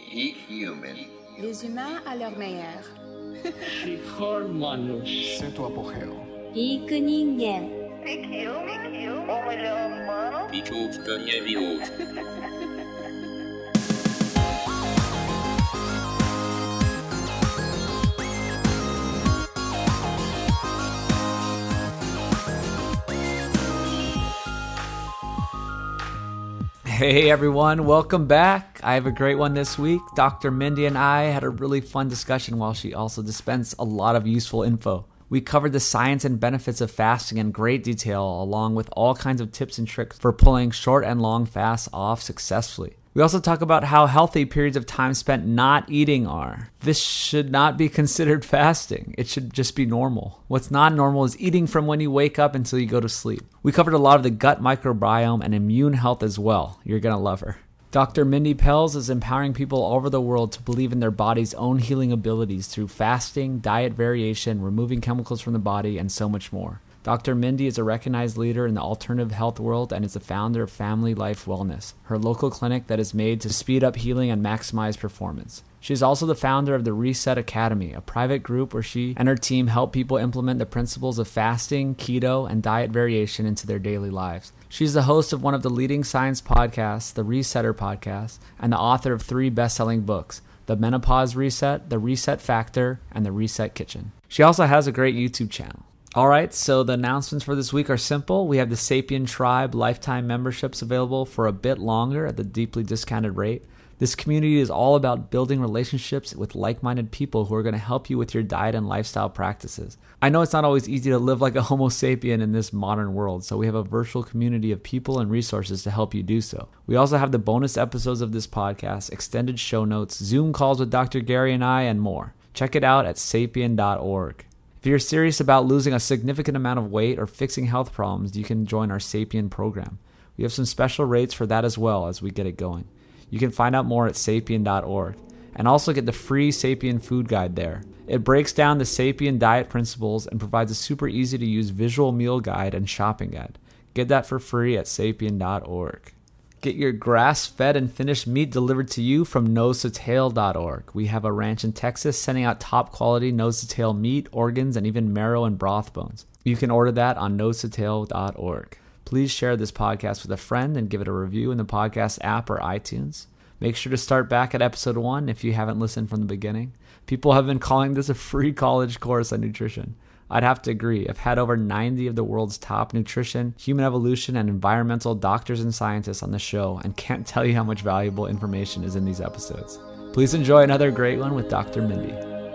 Peak Human. Les humains à leur meilleur. C'est tu apogeo. Peak 人間 Pitufka Neviot. Hey everyone, welcome back. I have a great one this week. Dr. Mindy and I had a really fun discussion while she also dispensed a lot of useful info. We covered the science and benefits of fasting in great detail, along with all kinds of tips and tricks for pulling short and long fasts off successfully. We also talk about how healthy periods of time spent not eating are. This should not be considered fasting. It should just be normal. What's not normal is eating from when you wake up until you go to sleep. We covered a lot of the gut microbiome and immune health as well. You're going to love her. Dr. Mindy Pelz is empowering people all over the world to believe in their body's own healing abilities through fasting, diet variation, removing chemicals from the body, and so much more. Dr. Mindy is a recognized leader in the alternative health world and is the founder of Family Life Wellness, her local clinic that is made to speed up healing and maximize performance. She is also the founder of the Reset Academy, a private group where she and her team help people implement the principles of fasting, keto, and diet variation into their daily lives. She's the host of one of the leading science podcasts, the Resetter Podcast, and the author of 3 best-selling books, The Menopause Reset, The Reset Factor, and The Reset Kitchen. She also has a great YouTube channel. All right, so the announcements for this week are simple. We have the Sapien Tribe lifetime memberships available for a bit longer at the deeply discounted rate. This community is all about building relationships with like-minded people who are going to help you with your diet and lifestyle practices. I know it's not always easy to live like a Homo sapien in this modern world, so we have a virtual community of people and resources to help you do so. We also have the bonus episodes of this podcast, extended show notes, Zoom calls with Dr. Gary and I, and more. Check it out at sapien.org. If you're serious about losing a significant amount of weight or fixing health problems, you can join our Sapien program. We have some special rates for that as well as we get it going. You can find out more at sapien.org and also get the free Sapien food guide there. It breaks down the Sapien diet principles and provides a super easy to use visual meal guide and shopping guide. Get that for free at sapien.org. Get your grass-fed and finished meat delivered to you from nosetotale.org. We have a ranch in Texas sending out top-quality nose-to-tail meat, organs, and even marrow and broth bones. You can order that on nosetotale.org. Please share this podcast with a friend and give it a review in the podcast app or iTunes. Make sure to start back at episode 1 if you haven't listened from the beginning. People have been calling this a free college course on nutrition. I'd have to agree. I've had over 90 of the world's top nutrition, human evolution, and environmental doctors and scientists on the show and can't tell you how much valuable information is in these episodes. Please enjoy another great one with Dr. Mindy.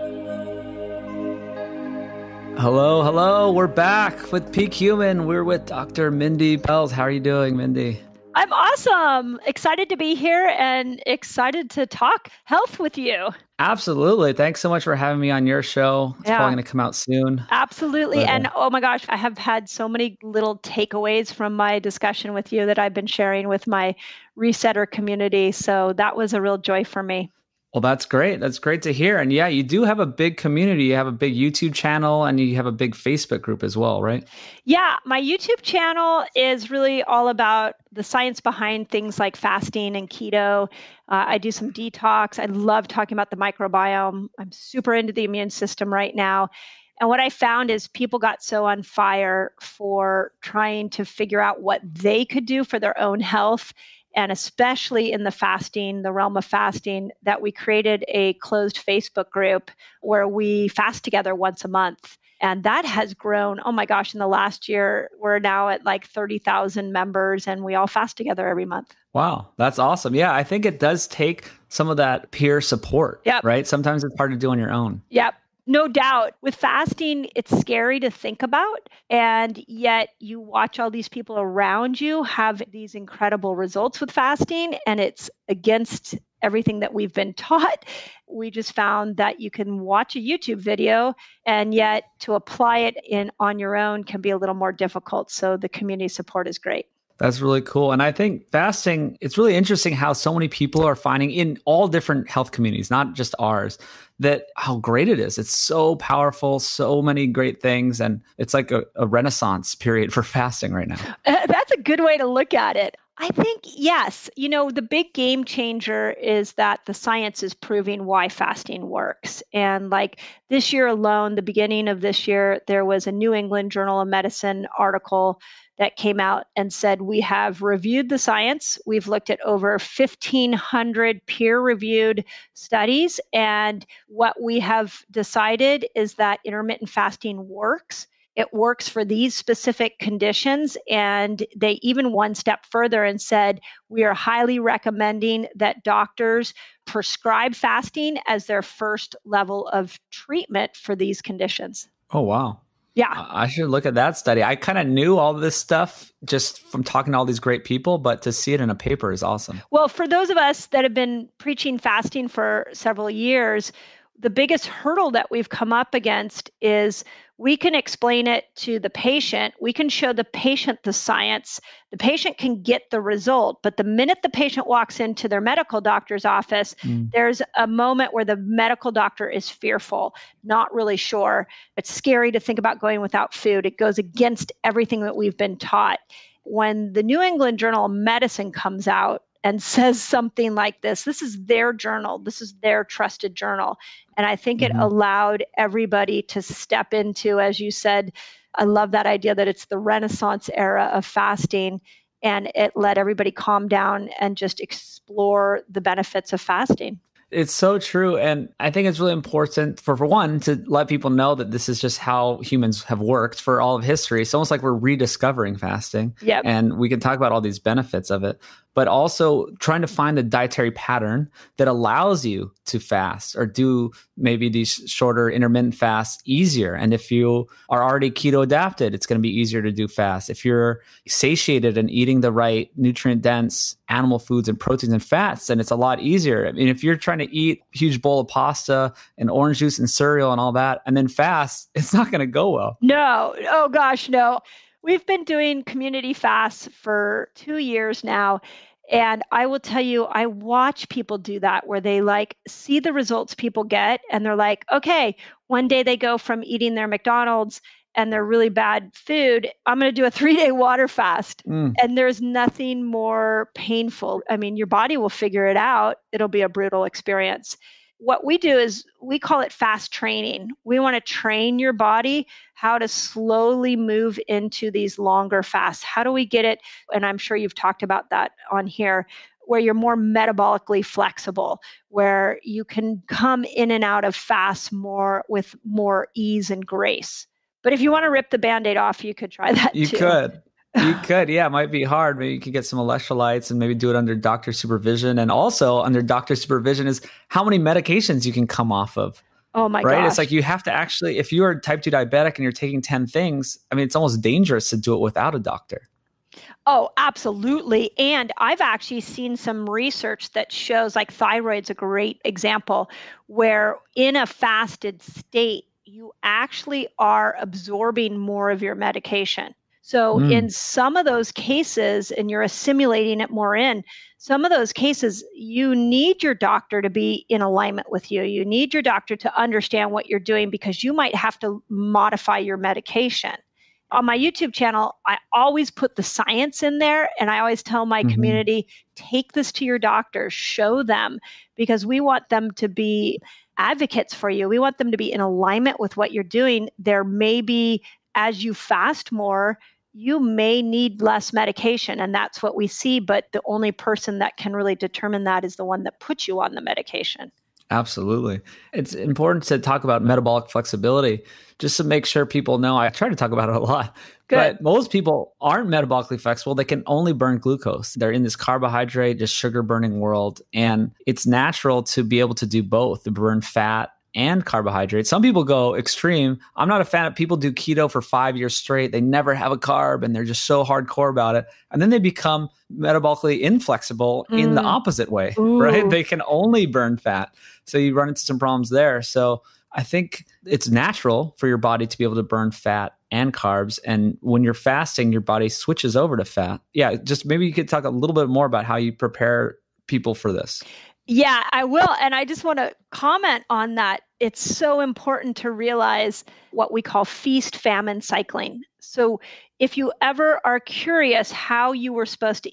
Hello. We're back with Peak Human. We're with Dr. Mindy Pelz. How are you doing, Mindy? I'm awesome. Excited to be here and excited to talk health with you. Absolutely. Thanks so much for having me on your show. It's probably going to come out soon. Absolutely. And oh my gosh, I have had so many little takeaways from my discussion with you that I've been sharing with my Resetter community. So that was a real joy for me. Well, that's great. That's great to hear. And yeah, you do have a big community. You have a big YouTube channel and you have a big Facebook group as well, right? Yeah, my YouTube channel is really all about the science behind things like fasting and keto. I do some detox. I love talking about the microbiome. I'm super into the immune system right now. And what I found is people got so on fire for trying to figure out what they could do for their own health. And especially in the realm of fasting, that we created a closed Facebook group where we fast together once a month. And that has grown, oh my gosh, in the last year, we're now at like 30,000 members and we all fast together every month. Wow, that's awesome. Yeah, I think it does take some of that peer support, right? Sometimes it's hard to do on your own. Yep. No doubt. With fasting, it's scary to think about. And yet you watch all these people around you have these incredible results with fasting, and it's against everything that we've been taught. We just found that you can watch a YouTube video, and yet to apply it on your own can be a little more difficult. So the community support is great. That's really cool. And I think fasting, it's really interesting how so many people are finding in all different health communities, not just ours, that how great it is. It's so powerful, so many great things. And it's like a renaissance period for fasting right now. That's a good way to look at it. I think, yes. The big game changer is that the science is proving why fasting works. And like this year alone, the beginning of this year, there was a New England Journal of Medicine article that came out and said, we have reviewed the science. We've looked at over 1,500 peer reviewed studies. And what we have decided is that intermittent fasting works. It works for these specific conditions. And they even went step further and said, we are highly recommending that doctors prescribe fasting as their first level of treatment for these conditions. Oh, wow. Yeah. I should look at that study. I kind of knew all this stuff just from talking to all these great people, but to see it in a paper is awesome. Well, for those of us that have been preaching fasting for several years, the biggest hurdle that we've come up against is we can explain it to the patient. We can show the patient the science. The patient can get the result. But the minute the patient walks into their medical doctor's office, there's a moment where the medical doctor is fearful, not really sure. It's scary to think about going without food. It goes against everything that we've been taught. When the New England Journal of Medicine comes out and says something like this is their journal. This is their trusted journal. And I think it allowed everybody to step into, as you said, I love that idea that it's the Renaissance era of fasting, and it let everybody calm down and just explore the benefits of fasting. It's so true. And I think it's really important for one, to let people know that this is just how humans have worked for all of history. It's almost like we're rediscovering fasting. Yep. And we can talk about all these benefits of it, but also trying to find the dietary pattern that allows you to fast or do maybe these shorter intermittent fasts easier. And if you are already keto adapted, it's going to be easier to do fast. If you're satiated and eating the right nutrient dense animal foods and proteins and fats, then it's a lot easier. I mean, if you're trying to eat a huge bowl of pasta and orange juice and cereal and all that, and then fast, it's not going to go well. No. Oh gosh, no. We've been doing community fasts for 2 years now. And I will tell you, I watch people do that where they like see the results people get and they're like, okay, one day they go from eating their McDonald's and their really bad food, I'm going to do a 3-day water fast. And there's nothing more painful. I mean, your body will figure it out. It'll be a brutal experience. What we do is we call it fast training. We want to train your body how to slowly move into these longer fasts. How do we get it? And I'm sure you've talked about that on here, where you're more metabolically flexible, where you can come in and out of fasts with more ease and grace. But if you want to rip the Band-Aid off, you could try that too. You could. Yeah, it might be hard. Maybe you could get some electrolytes and maybe do it under doctor supervision. And also under doctor supervision is how many medications you can come off of. Oh my right? gosh. It's like you have to actually, if you are type 2 diabetic and you're taking 10 things, I mean, it's almost dangerous to do it without a doctor. Oh, absolutely. And I've actually seen some research that shows, like thyroid's a great example, where in a fasted state, you actually are absorbing more of your medication. So in some of those cases, and you're assimilating it more in, some of those cases, you need your doctor to be in alignment with you. You need your doctor to understand what you're doing because you might have to modify your medication. On my YouTube channel, I always put the science in there, and I always tell my community, take this to your doctor, show them, because we want them to be advocates for you. We want them to be in alignment with what you're doing. There may be, as you fast more, you may need less medication, and that's what we see. But the only person that can really determine that is the one that puts you on the medication. Absolutely. It's important to talk about metabolic flexibility just to make sure people know. I try to talk about it a lot, but most people aren't metabolically flexible. They can only burn glucose. They're in this carbohydrate, just sugar burning world. And it's natural to be able to do both, to burn fat and carbohydrates. Some people go extreme. I'm not a fan of people do keto for 5 years straight. They never have a carb and they're just so hardcore about it. And then they become metabolically inflexible in the opposite way, right? They can only burn fat. So you run into some problems there. So I think it's natural for your body to be able to burn fat and carbs. And when you're fasting, your body switches over to fat. Yeah, just maybe you could talk a little bit more about how you prepare people for this. Yeah, I will. And I just want to comment on that. It's so important to realize what we call feast-famine cycling. So if you ever are curious how you were supposed to eat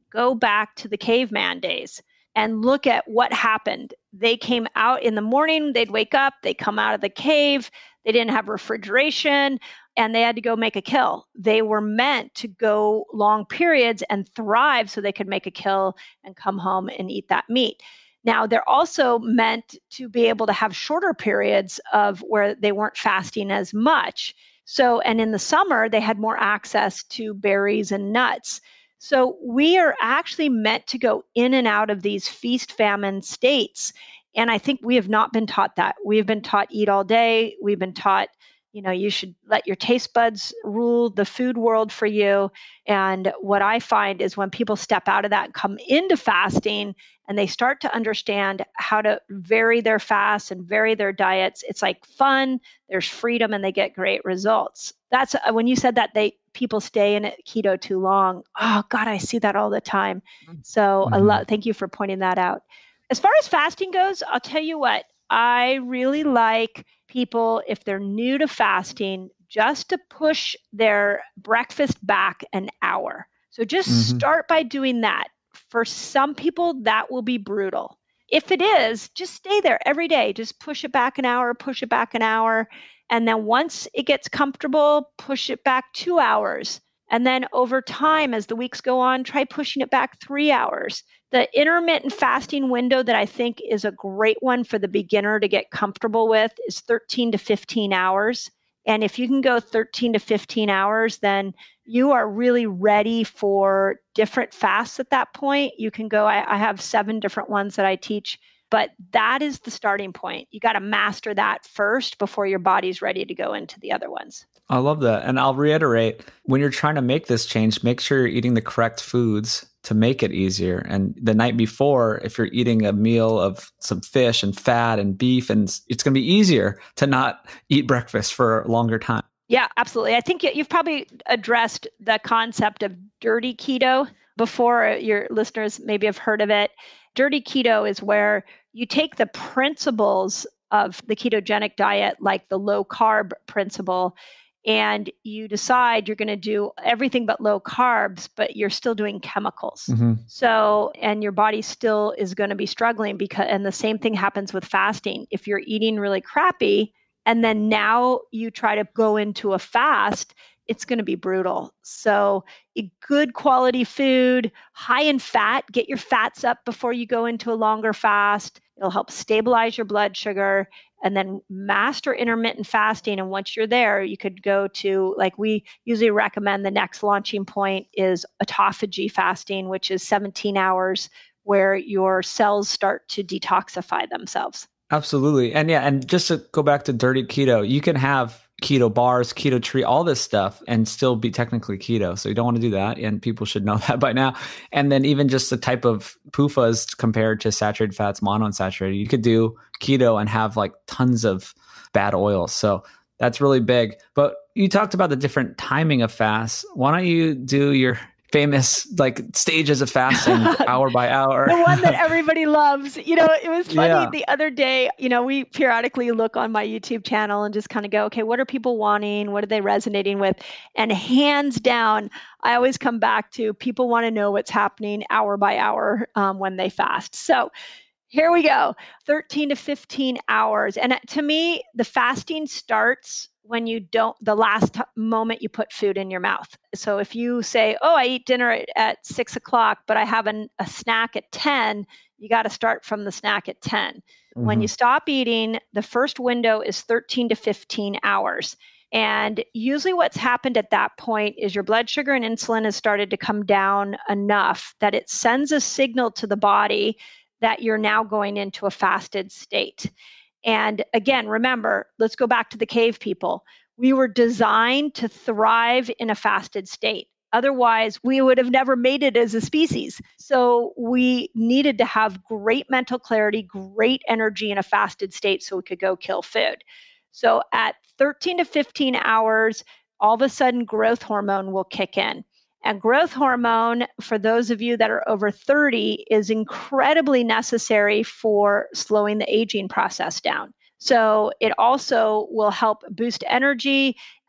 go back to the caveman days and look at what happened. They came out in the morning, they'd wake up, they come out of the cave, they didn't have refrigeration, and they had to go make a kill. They were meant to go long periods and thrive so they could make a kill and come home and eat that meat. Now, they're also meant to be able to have shorter periods of where they weren't fasting as much. So, and in the summer, they had more access to berries and nuts. So we are actually meant to go in and out of these feast famine states. And I think we have not been taught that. We have been taught eat all day. We've been taught, you should let your taste buds rule the food world for you. And what I find is when people step out of that and come into fasting and they start to understand how to vary their fasts and vary their diets, it's like fun, there's freedom, and they get great results. That's when you said that people stay in keto too long. Oh God, I see that all the time. So thank you for pointing that out. As far as fasting goes, I'll tell you what, I really like people, if they're new to fasting, just to push their breakfast back an hour. So just start by doing that. For some people, that will be brutal. If it is, just stay there every day. Just push it back an hour, push it back an hour. And then once it gets comfortable, push it back 2 hours. And then over time, as the weeks go on, try pushing it back 3 hours. The intermittent fasting window that I think is a great one for the beginner to get comfortable with is 13 to 15 hours. And if you can go 13 to 15 hours, then you are really ready for different fasts at that point. You can go, I have 7 different ones that I teach, but that is the starting point. You got to master that first before your body's ready to go into the other ones. I love that. And I'll reiterate, when you're trying to make this change, make sure you're eating the correct foods to make it easier. And the night before, if you're eating a meal of some fish and fat and beef, and it's going to be easier to not eat breakfast for a longer time. Yeah, absolutely. I think you've probably addressed the concept of dirty keto before. Your listeners maybe have heard of it. Dirty keto is where you take the principles of the ketogenic diet, like the low carb principle, and you decide you're going to do everything but low carbs, but you're still doing chemicals. So, and your body still is going to be struggling and the same thing happens with fasting. If you're eating really crappy, and then now you try to go into a fast, it's going to be brutal. So good quality food, high in fat, get your fats up before you go into a longer fast. It'll help stabilize your blood sugar, and then master intermittent fasting. And once you're there, you could go to, like we usually recommend, the next launching point is autophagy fasting, which is 17 hours where your cells start to detoxify themselves. Absolutely. And yeah, and just to go back to dirty keto, you can have keto bars, keto tree, all this stuff, and still be technically keto. So you don't want to do that. And people should know that by now. And then even just the type of PUFAs compared to saturated fats, monounsaturated, you could do keto and have like tons of bad oils. So that's really big. But you talked about the different timing of fasts. Why don't you do your famous like stages of fasting hour by hour? The one that everybody loves. It was funny the other day, we periodically look on my YouTube channel and just kind of go, okay, what are people wanting? What are they resonating with? And hands down, I always come back to people want to know what's happening hour by hour when they fast. So here we go, 13 to 15 hours. And to me, the fasting starts when the last moment you put food in your mouth. So if you say, oh, I eat dinner at 6 o'clock, but I have a snack at 10, you got to start from the snack at 10. When you stop eating, the first window is 13 to 15 hours. And usually what's happened at that point is your blood sugar and insulin has started to come down enough that it sends a signal to the body that you're now going into a fasted state. And again, remember, let's go back to the cave people. We were designed to thrive in a fasted state. Otherwise, we would have never made it as a species. So we needed to have great mental clarity, great energy in a fasted state so we could go kill food. So at 13 to 15 hours, all of a sudden growth hormone will kick in. And growth hormone, for those of you that are over 30, is incredibly necessary for slowing the aging process down. So it also will help boost energy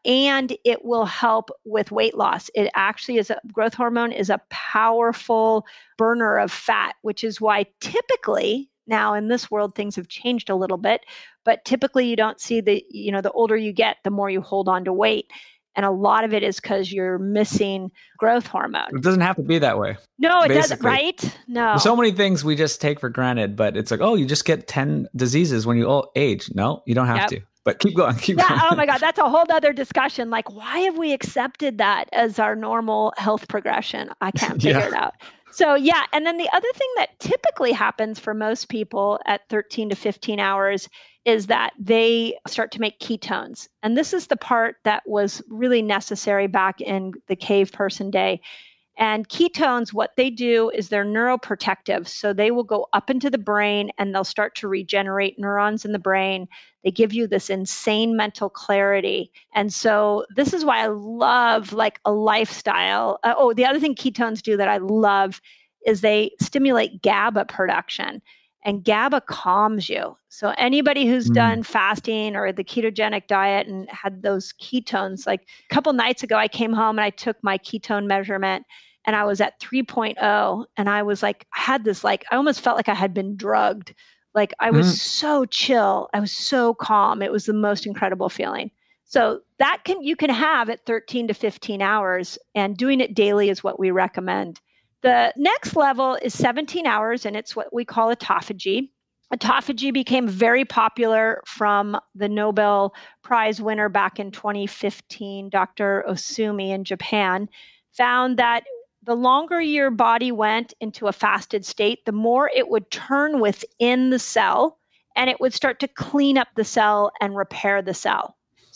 and it will help with weight loss. It actually growth hormone is a powerful burner of fat, which is why typically now in this world things have changed a little bit, but typically you don't see the older you get, the more you hold on to weight. And a lot of it is because you're missing growth hormone. It doesn't have to be that way. No, it doesn't, basically. right? No. There's so many things we just take for granted, but it's like, oh, you just get 10 diseases when you age. No, you don't have to. But keep going, keep going. Oh my God, that's a whole other discussion. Like, why have we accepted that as our normal health progression? I can't figure it out. So yeah, and then the other thing that typically happens for most people at 13 to 15 hours is that they start to make ketones. And this is the part that was really necessary back in the cave person day. And ketones, what they do is they're neuroprotective. So they will go up into the brain and they'll start to regenerate neurons in the brain. They give you this insane mental clarity. And so this is why I love like a lifestyle. The other thing ketones do that I love is they stimulate GABA production. And GABA calms you. So anybody who's done fasting or the ketogenic diet and had those ketones, like a couple nights ago, I came home and I took my ketone measurement and I was at 3.0. And I was like, I had this, like, I almost felt like I had been drugged. Like I was so chill. I was so calm. It was the most incredible feeling. So that you can have at 13 to 15 hours, and doing it daily is what we recommend. The next level is 17 hours, and it's what we call autophagy. Autophagy became very popular from the Nobel Prize winner back in 2015, Dr. Osumi in Japan, found that the longer your body went into a fasted state, the more it would turn within the cell, and it would start to clean up the cell and repair the cell.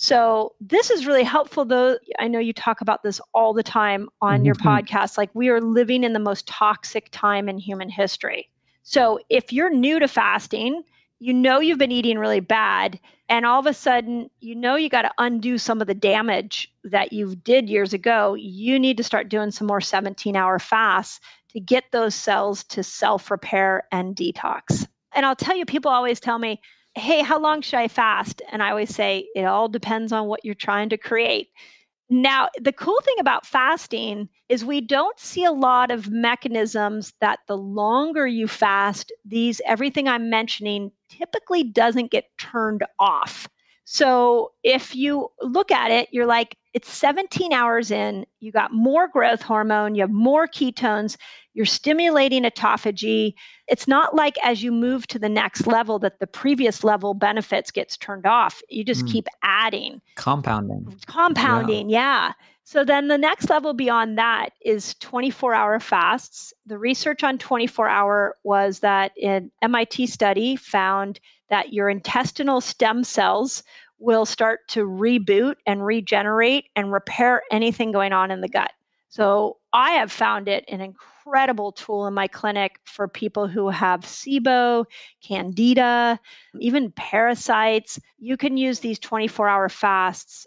So this is really helpful, though. I know you talk about this all the time on your podcast. Like, we are living in the most toxic time in human history. So if you're new to fasting, you've been eating really bad, and all of a sudden, you got to undo some of the damage that you did years ago. You need to start doing some more 17-hour fasts to get those cells to self-repair and detox. And I'll tell you, people always tell me, hey, how long should I fast? And I always say, it all depends on what you're trying to create. Now, the cool thing about fasting is we don't see a lot of mechanisms that the longer you fast, everything I'm mentioning typically doesn't get turned off. So if you look at it, you're like, it's 17 hours in, you got more growth hormone, you have more ketones, you're stimulating autophagy. It's not like as you move to the next level that the previous level benefits gets turned off. You just keep adding. Compounding, yeah. So then the next level beyond that is 24-hour fasts. The research on 24-hour was that an MIT study found that your intestinal stem cells will start to reboot and regenerate and repair anything going on in the gut. So I have found it an incredible tool in my clinic for people who have SIBO, Candida, even parasites. You can use these 24-hour fasts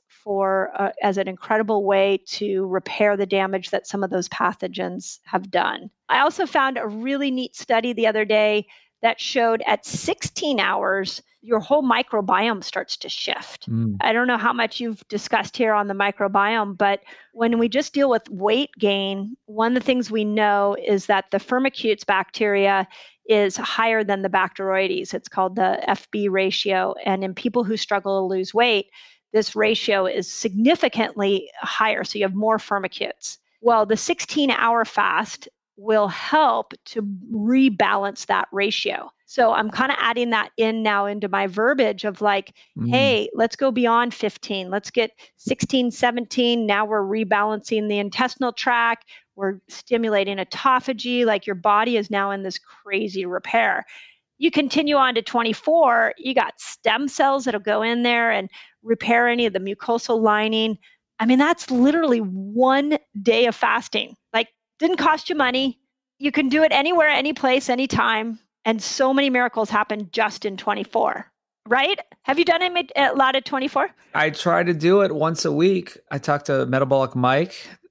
as an incredible way to repair the damage that some of those pathogens have done. I also found a really neat study the other day that showed at 16 hours, your whole microbiome starts to shift. I don't know how much you've discussed here on the microbiome, but when we just deal with weight gain, one of the things we know is that the Firmicutes bacteria is higher than the Bacteroides. It's called the FB ratio. And in people who struggle to lose weight, this ratio is significantly higher. So you have more Firmicutes. Well, the 16-hour fast will help to rebalance that ratio. So I'm kind of adding that in now into my verbiage of like, hey, let's go beyond 15. Let's get 16, 17. Now we're rebalancing the intestinal tract. We're stimulating autophagy. Like, your body is now in this crazy repair. You continue on to 24, you got stem cells that'll go in there and repair any of the mucosal lining. I mean, that's literally 1 day of fasting. Like, didn't cost you money. You can do it anywhere, any place, anytime. And so many miracles happen just in 24, right? Have you done a lot of 24? I try to do it once a week. I talk to Metabolic Mike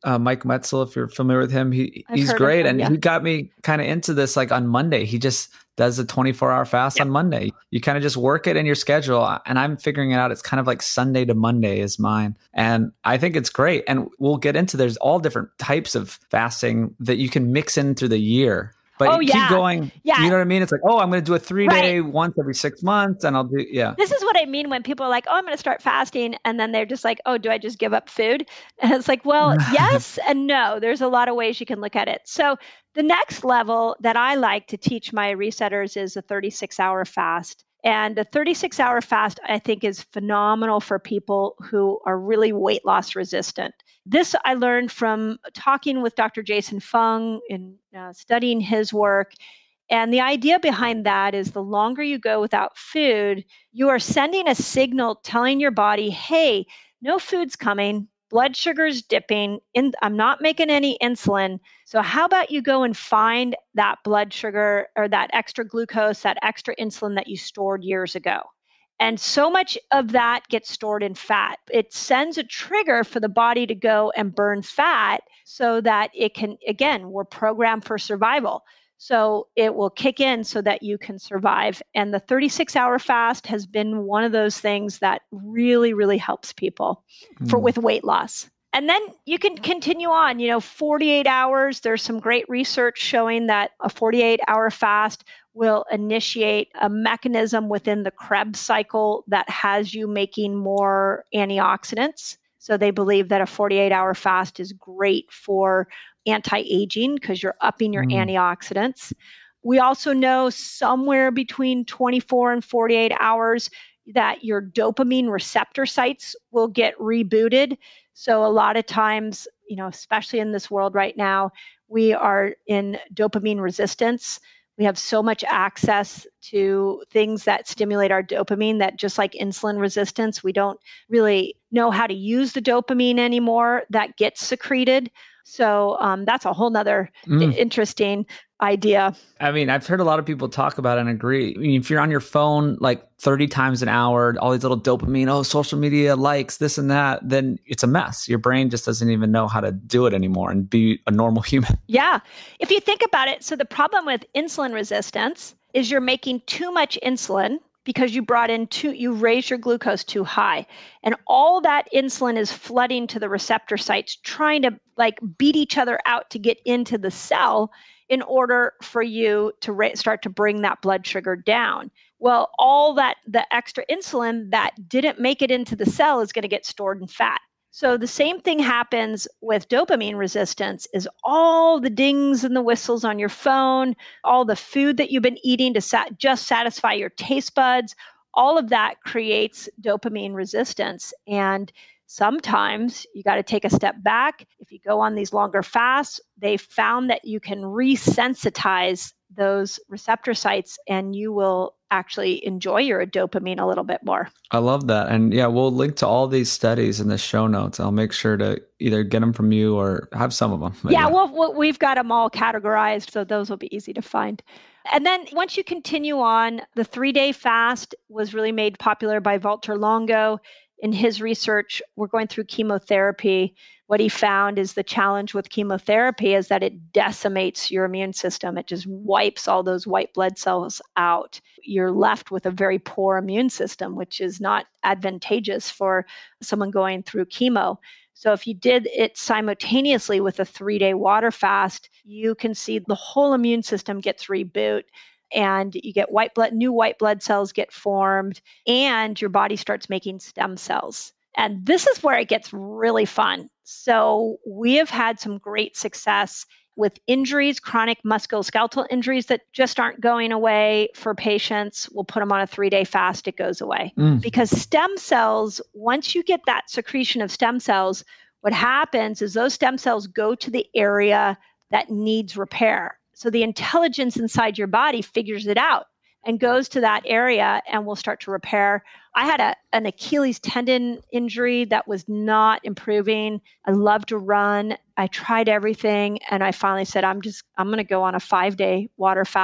Mike Metzel, if you're familiar with him. He's heard of great. him, And yeah. he got me kind of into this like on Monday. He just does a 24-hour fast on Monday. You kind of just work it in your schedule. And I'm figuring it out. It's kind of like Sunday to Monday is mine. And I think it's great. And we'll get into, there's all different types of fasting that you can mix in through the year. But keep going. Yeah. You know what I mean? It's like, I'm going to do a 3-day once every 6 months. And I'll do, This is what I mean when people are like, I'm going to start fasting. And then they're just like, do I just give up food? And it's like, well, yes and no. There's a lot of ways you can look at it. So the next level that I like to teach my resetters is a 36-hour fast. And the 36-hour fast, I think, is phenomenal for people who are really weight loss resistant. This I learned from talking with Dr. Jason Fung and studying his work. And the idea behind that is the longer you go without food, you are sending a signal telling your body, hey, no food's coming. Blood sugar's dipping. I'm not making any insulin. So how about you go and find that blood sugar or that extra glucose, that extra insulin that you stored years ago? And so much of that gets stored in fat. It sends a trigger for the body to go and burn fat so that it can, again, we're programmed for survival. So it will kick in so that you can survive. And the 36-hour fast has been one of those things that really, really helps people with weight loss. And then you can continue on, 48 hours. There's some great research showing that a 48-hour fast will initiate a mechanism within the Krebs cycle that has you making more antioxidants. So they believe that a 48-hour fast is great for anti-aging because you're upping your antioxidants. We also know somewhere between 24 and 48 hours that your dopamine receptor sites will get rebooted. So a lot of times, especially in this world right now, we are in dopamine resistance. We have so much access to things that stimulate our dopamine that just like insulin resistance, we don't really know how to use the dopamine anymore that gets secreted. So that's a whole nother interesting idea. I mean, I've heard a lot of people talk about it and agree. I mean, if you're on your phone like 30 times an hour, all these little dopamine, social media likes, this and that, then it's a mess. Your brain just doesn't even know how to do it anymore and be a normal human. Yeah. If you think about it, so the problem with insulin resistance is you're making too much insulin because you raise your glucose too high. And all that insulin is flooding to the receptor sites, trying to beat each other out to get into the cell in order for you to start to bring that blood sugar down. Well, all that, the extra insulin that didn't make it into the cell is going to get stored in fat. So the same thing happens with dopamine resistance is all the dings and the whistles on your phone, all the food that you've been eating to just satisfy your taste buds, all of that creates dopamine resistance. And sometimes you got to take a step back. If you go on these longer fasts, they found that you can resensitize those receptor sites and you will actually enjoy your dopamine a little bit more. I love that. And yeah, we'll link to all these studies in the show notes. I'll make sure to either get them from you or have some of them. Yeah, we've got them all categorized, so those will be easy to find. And then once you continue on, the 3-day fast was really made popular by Valter Longo. In his research, we're going through chemotherapy. What he found is the challenge with chemotherapy is that it decimates your immune system. It just wipes all those white blood cells out. You're left with a very poor immune system, which is not advantageous for someone going through chemo. So if you did it simultaneously with a 3-day water fast, you can see the whole immune system gets reboot. And you get new white blood cells get formed, and your body starts making stem cells. And this is where it gets really fun. So we have had some great success with injuries, chronic musculoskeletal injuries that just aren't going away for patients. We'll put them on a 3-day fast, it goes away. Because stem cells, once you get that secretion of stem cells, what happens is those stem cells go to the area that needs repair. So the intelligence inside your body figures it out and goes to that area and will start to repair. I had an Achilles tendon injury that was not improving. I love to run. I tried everything. And I finally said, I'm going to go on a 5-day water fast.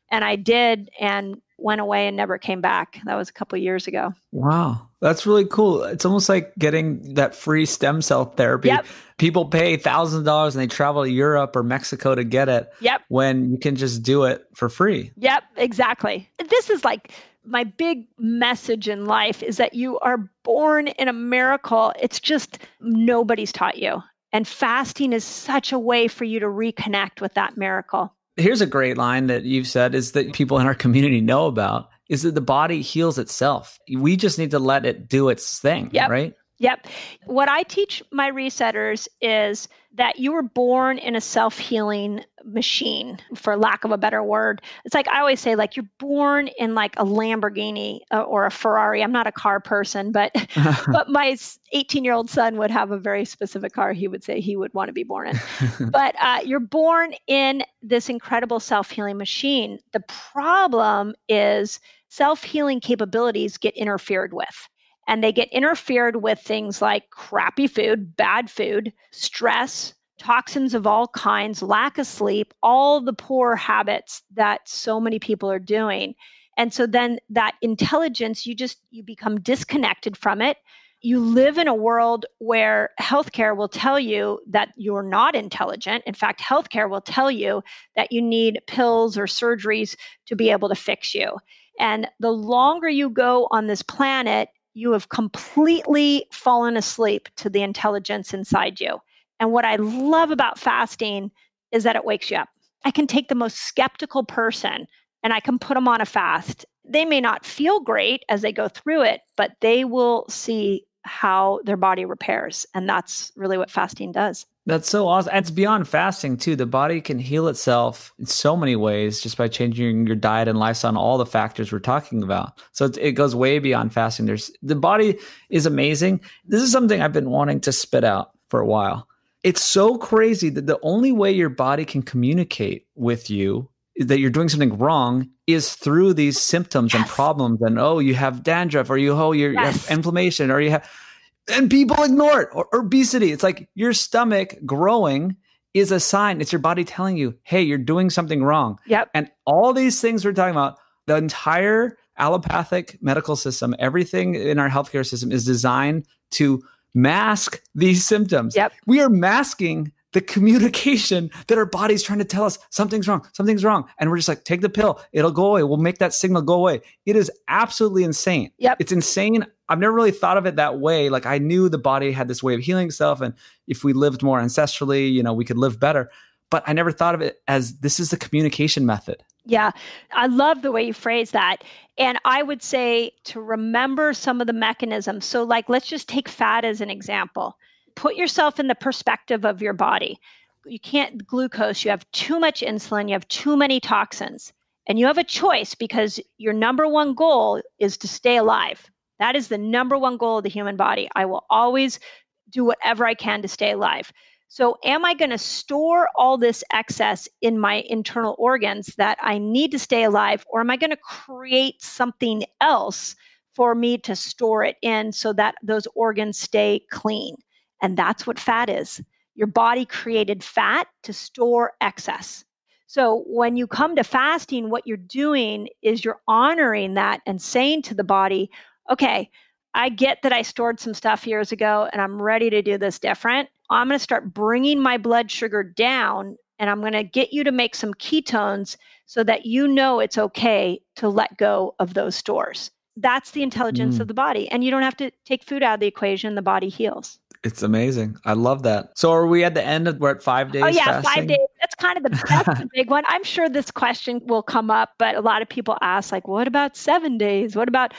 And I did and went away and never came back. That was a couple of years ago. Wow. That's really cool. It's almost like getting that free stem cell therapy. Yep. People pay thousands of dollars and they travel to Europe or Mexico to get it. Yep. When you can just do it for free. Yep, exactly. This is like my big message in life is that you are born in a miracle. It's just nobody's taught you. And fasting is such a way for you to reconnect with that miracle. Here's a great line that you've said is that people in our community know about is that the body heals itself. We just need to let it do its thing, right? Yep. What I teach my resetters is that you were born in a self-healing machine, for lack of a better word. It's like I always say, like you're born in like a Lamborghini or a Ferrari. I'm not a car person, but but my 18-year-old son would have a very specific car he would say he would want to be born in. But you're born in this incredible self-healing machine. The problem is self-healing capabilities get interfered with. And they get interfered with things like crappy food, bad food, stress, toxins of all kinds, lack of sleep, all the poor habits that so many people are doing. And so then that intelligence, you become disconnected from it. You live in a world where healthcare will tell you that you're not intelligent. In fact, healthcare will tell you that you need pills or surgeries to be able to fix you. And the longer you go on this planet, you have completely fallen asleep to the intelligence inside you. And what I love about fasting is that it wakes you up. I can take the most skeptical person and I can put them on a fast. They may not feel great as they go through it, but they will see how their body repairs. And that's really what fasting does. That's so awesome. And it's beyond fasting too. The body can heal itself in so many ways just by changing your diet and lifestyle and all the factors we're talking about. So it goes way beyond fasting. The body is amazing. This is something I've been wanting to spit out for a while. It's so crazy that the only way your body can communicate with you is that you're doing something wrong is through these symptoms and problems. And, you have dandruff or you have inflammation or you have... And people ignore it. Or obesity. It's like your stomach growing is a sign. It's your body telling you, hey, you're doing something wrong. Yep. And all these things we're talking about, the entire allopathic medical system, everything in our healthcare system is designed to mask these symptoms. Yep. We are masking the communication that our body's trying to tell us something's wrong. And we're just like, take the pill. It'll go away. We'll make that signal go away. It is absolutely insane. Yep. It's insane. I've never really thought of it that way. Like I knew the body had this way of healing itself. And if we lived more ancestrally, we could live better. But I never thought of it as this is the communication method. Yeah, I love the way you phrase that. And I would say to remember some of the mechanisms. So like, let's just take fat as an example. Put yourself in the perspective of your body. You can't glucose. You have too much insulin. You have too many toxins. And you have a choice because your number one goal is to stay alive. That is the number one goal of the human body. I will always do whatever I can to stay alive. So am I going to store all this excess in my internal organs that I need to stay alive, or am I going to create something else for me to store it in so that those organs stay clean? And that's what fat is. Your body created fat to store excess. So when you come to fasting, what you're doing is you're honoring that and saying to the body, okay, I get that I stored some stuff years ago and I'm ready to do this different. I'm going to start bringing my blood sugar down and I'm going to get you to make some ketones so that you know it's okay to let go of those stores. That's the intelligence of the body. And you don't have to take food out of the equation. The body heals. It's amazing. I love that. So are we at the end we're at 5 days? Oh yeah, fasting? 5 days. That's kind of that's the big one. I'm sure this question will come up, but a lot of people ask like, what about 7 days? What about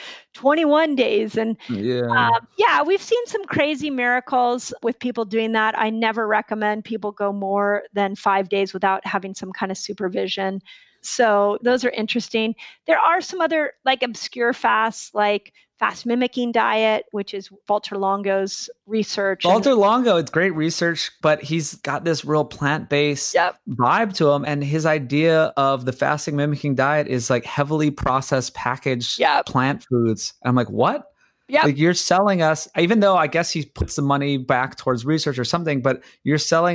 21 days? And we've seen some crazy miracles with people doing that. I never recommend people go more than 5 days without having some kind of supervision. So those are interesting. There are some other like obscure fasts, like fast mimicking diet, which is Walter Longo's research. Walter Longo, it's great research, but he's got this real plant-based vibe to him. And his idea of the fasting mimicking diet is like heavily processed packaged plant foods. And I'm like, what? Yep. Like you're selling us, even though I guess he puts the money back towards research or something, but you're selling us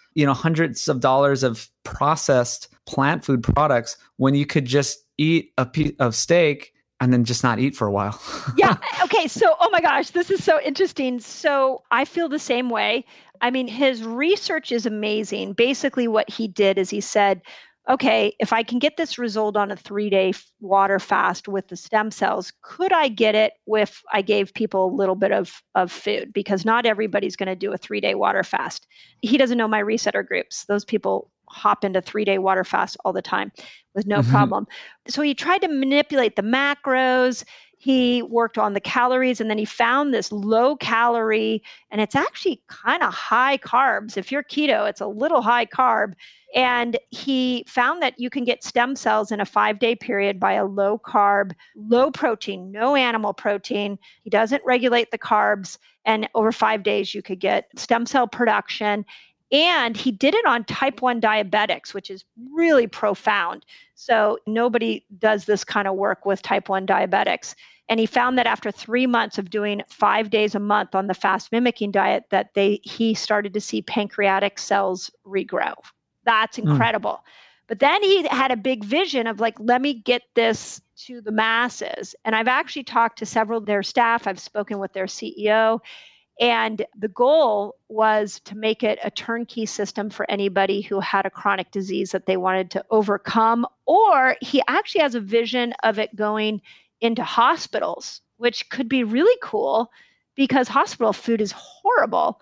hundreds of dollars of processed plant food products when you could just eat a piece of steak and then just not eat for a while. Yeah. Okay. So, oh my gosh, this is so interesting. So I feel the same way. I mean, his research is amazing. Basically, what he did is he said, okay, if I can get this result on a 3-day water fast with the stem cells, could I get it if I gave people a little bit of food? Because not everybody's going to do a 3-day water fast. He doesn't know my resetter groups. Those people hop into 3-day water fast all the time with no problem. So he tried to manipulate the macros. He worked on the calories, and then he found this low calorie, and it's actually kind of high carbs. If you're keto, it's a little high carb. And he found that you can get stem cells in a 5-day period by a low carb, low protein, no animal protein. He doesn't regulate the carbs. And over 5 days, you could get stem cell production. And he did it on type 1 diabetics, which is really profound. So nobody does this kind of work with type 1 diabetics. And he found that after 3 months of doing 5 days a month on the fast mimicking diet, that he started to see pancreatic cells regrow. That's incredible. But then he had a big vision of like, let me get this to the masses. And I've actually talked to several of their staff. I've spoken with their CEO. And the goal was to make it a turnkey system for anybody who had a chronic disease that they wanted to overcome. Or he actually has a vision of it going into hospitals, which could be really cool because hospital food is horrible.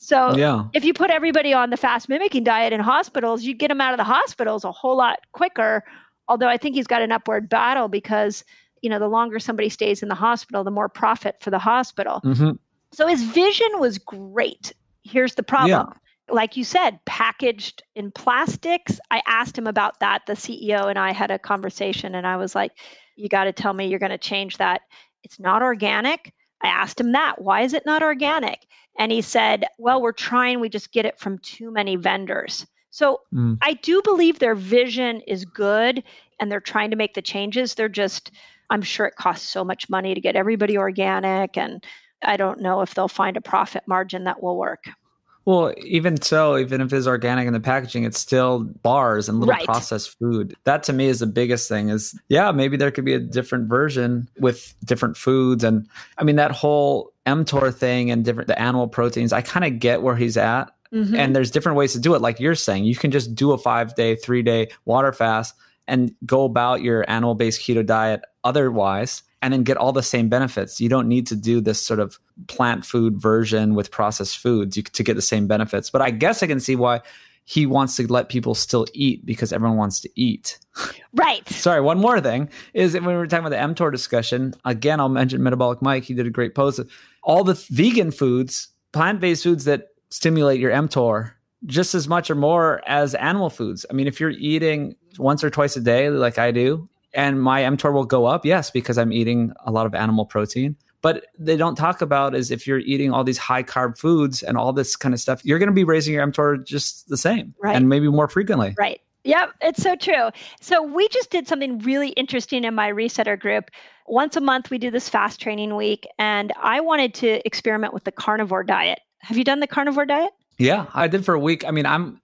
So if you put everybody on the fast mimicking diet in hospitals, you'd get them out of the hospitals a whole lot quicker. Although I think he's got an upward battle because, the longer somebody stays in the hospital, the more profit for the hospital. So his vision was great. Here's the problem. Like you said, packaged in plastics. I asked him about that. The CEO and I had a conversation and I was like, you got to tell me you're going to change that. It's not organic. I asked him that. Why is it not organic? And he said, well, we're trying. We just get it from too many vendors. So I do believe their vision is good and they're trying to make the changes. I'm sure it costs so much money to get everybody organic, and I don't know if they'll find a profit margin that will work. Well, even so, even if it's organic in the packaging, it's still bars and little processed food. That to me is the biggest thing is, maybe there could be a different version with different foods. And I mean, that whole mTOR thing and the animal proteins, I kind of get where he's at. And there's different ways to do it. Like you're saying, you can just do a 5-day, 3-day water fast and go about your animal-based keto diet otherwise, and then get all the same benefits. You don't need to do this sort of plant food version with processed foods to get the same benefits. But I guess I can see why he wants to let people still eat, because everyone wants to eat. Right. Sorry, one more thing is when we were talking about the mTOR discussion, again, I'll mention Metabolic Mike. He did a great post. All the vegan foods, plant-based foods that stimulate your mTOR just as much or more as animal foods. I mean, if you're eating once or twice a day like I do, and my mTOR will go up, yes, because I'm eating a lot of animal protein. But they don't talk about is if you're eating all these high carb foods and all this kind of stuff, you're going to be raising your mTOR just the same, and maybe more frequently. Right. Yep, it's so true. So we just did something really interesting in my resetter group. Once a month, we do this fast training week, and I wanted to experiment with the carnivore diet. Have you done the carnivore diet? Yeah, I did for a week. I mean, I'm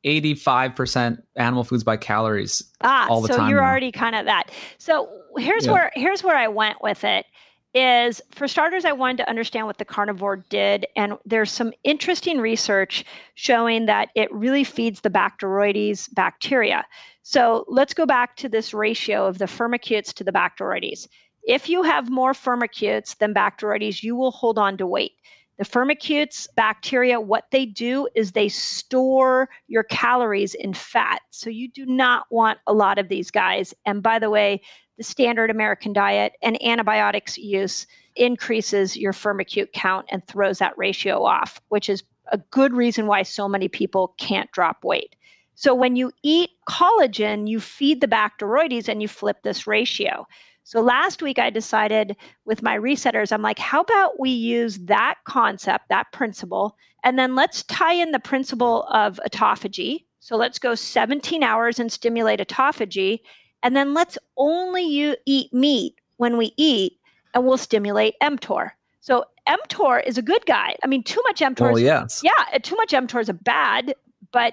85% animal foods by calories all the time. So you're now. Already kind of that. So here's where I went with it is, for starters, I wanted to understand what the carnivore did. And there's some interesting research showing that it really feeds the Bacteroides bacteria. So let's go back to this ratio of the Firmicutes to the Bacteroides. If you have more Firmicutes than Bacteroides, you will hold on to weight. The Firmicutes bacteria, what they do is they store your calories in fat. So you do not want a lot of these guys. And by the way, the standard American diet and antibiotics use increases your Firmicute count and throws that ratio off, which is a good reason why so many people can't drop weight. So when you eat collagen, you feed the Bacteroides and you flip this ratio. So last week I decided with my resetters, I'm like, how about we use that concept, that principle, and then let's tie in the principle of autophagy. So let's go 17 hours and stimulate autophagy. And then let's only eat meat when we eat, and we'll stimulate mTOR. So mTOR is a good guy. I mean, too much mTOR. Yes. Yeah, too much mTOR is bad, but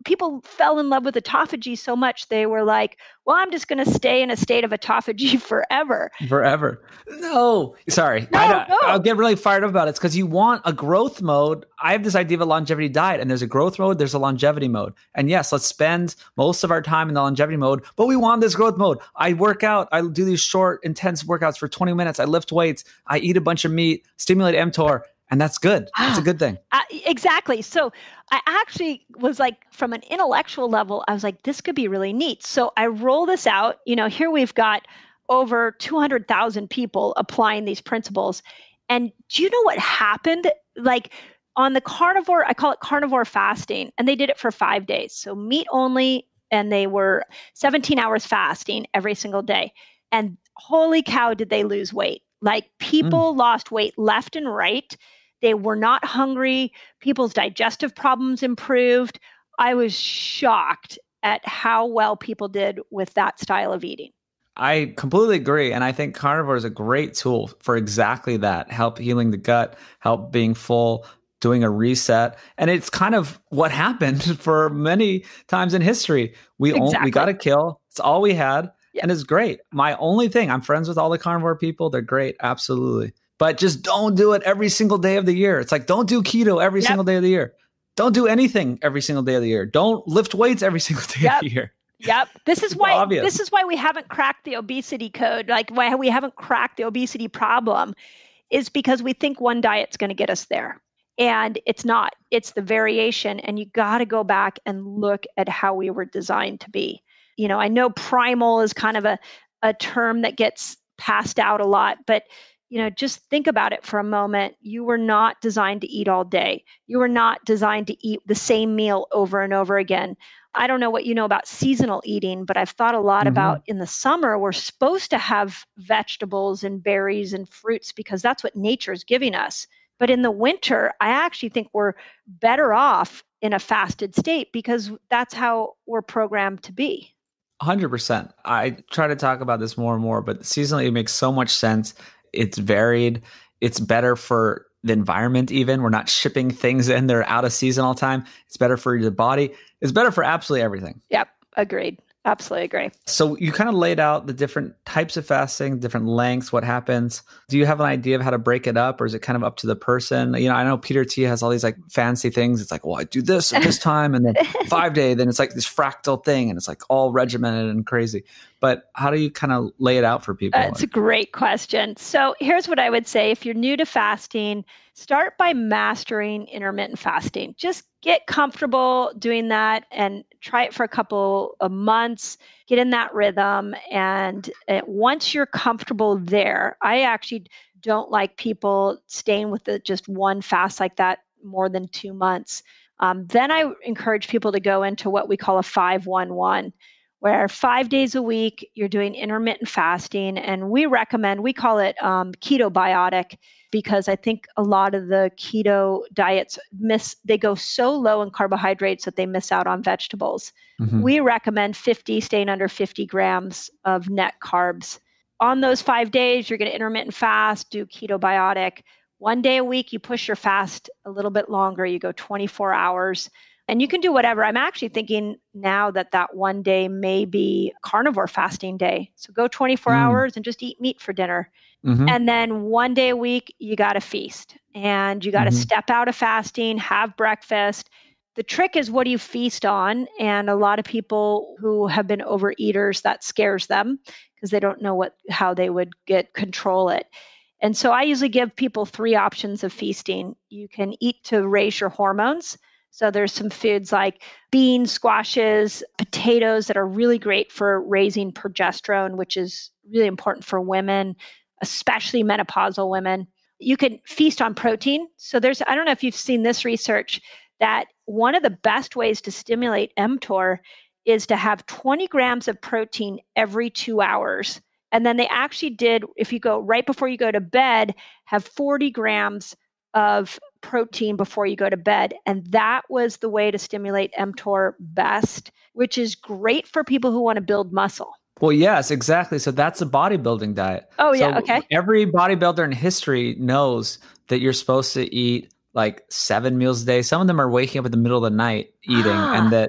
people fell in love with autophagy so much they were like, well, I'm just going to stay in a state of autophagy forever. Forever. No, sorry. No. I'll get really fired up about it. It's because you want a growth mode. I have this idea of a longevity diet, and there's a growth mode, there's a longevity mode. And yes, let's spend most of our time in the longevity mode, but we want this growth mode. I work out. I do these short, intense workouts for 20 minutes. I lift weights. I eat a bunch of meat, stimulate mTOR. And that's good. That's a good thing. Exactly. So I actually was like, from an intellectual level, I was like, this could be really neat. So I roll this out. Here we've got over 200,000 people applying these principles. And do you know what happened? Like on the carnivore, I call it carnivore fasting, and they did it for 5 days. So meat only, and they were 17 hours fasting every single day. And holy cow, did they lose weight. Like people lost weight left and right. They were not hungry. People's digestive problems improved. I was shocked at how well people did with that style of eating. I completely agree. And I think carnivore is a great tool for exactly that. Help healing the gut, help being full, doing a reset. And it's kind of what happened for many times in history. We got to kill. It's all we had. Yep. And it's great. My only thing, I'm friends with all the carnivore people. They're great. Absolutely. But just don't do it every single day of the year. It's like, don't do keto every single day of the year. Don't do anything every single day of the year. Don't lift weights every single day of the year. Yep. This is why we haven't cracked the obesity code. Like why we haven't cracked the obesity problem is because we think one diet's going to get us there. And it's not. It's the variation. And you got to go back and look at how we were designed to be. I know primal is kind of a term that gets passed out a lot, but just think about it for a moment. You were not designed to eat all day. You were not designed to eat the same meal over and over again. I don't know what you know about seasonal eating, but I've thought a lot about in the summer, we're supposed to have vegetables and berries and fruits because that's what nature is giving us. But in the winter, I actually think we're better off in a fasted state because that's how we're programmed to be. 100%. I try to talk about this more and more, but seasonally it makes so much sense. It's varied. It's better for the environment even. We're not shipping things in. They're out of season all the time. It's better for your body. It's better for absolutely everything. Yep. Agreed. Absolutely agree. So you kind of laid out the different types of fasting, different lengths, what happens. Do you have an idea of how to break it up, or is it kind of up to the person? I know Peter T has all these like fancy things. It's like, well, I do this at this time, and then 5 day, then it's like this fractal thing, and it's like all regimented and crazy. But how do you kind of lay it out for people? It's a great question. So here's what I would say. If you're new to fasting, start by mastering intermittent fasting. Just get comfortable doing that and try it for a couple of months, get in that rhythm. And once you're comfortable there, I actually don't like people staying with just one fast like that more than 2 months. Then I encourage people to go into what we call a 5-1-1. Where 5 days a week, you're doing intermittent fasting. And we call it ketobiotic, because I think a lot of the keto diets they go so low in carbohydrates that they miss out on vegetables. Mm-hmm. We recommend staying under 50 grams of net carbs. On those 5 days, you're going to intermittent fast, do ketobiotic. 1 day a week, you push your fast a little bit longer. You go 24 hours. And you can do whatever. I'm actually thinking now that 1 day may be carnivore fasting day. So go 24 hours and just eat meat for dinner. Mm-hmm. And then 1 day a week, you got to feast. And you got to step out of fasting, have breakfast. The trick is, what do you feast on? And a lot of people who have been overeaters, that scares them because they don't know how they would control it. And so I usually give people 3 options of feasting. You can eat to raise your hormones. So there's some foods like beans, squashes, potatoes that are really great for raising progesterone, which is really important for women, especially menopausal women. You can feast on protein. So I don't know if you've seen this research, that one of the best ways to stimulate mTOR is to have 20 grams of protein every 2 hours. And then they actually did, if you go right before you go to bed, have 40 grams of protein before you go to bed. And that was the way to stimulate mTOR best, which is great for people who want to build muscle. Well, yes, exactly. So that's a bodybuilding diet. Oh, yeah. Okay. Every bodybuilder in history knows that you're supposed to eat like 7 meals a day. Some of them are waking up in the middle of the night eating, and that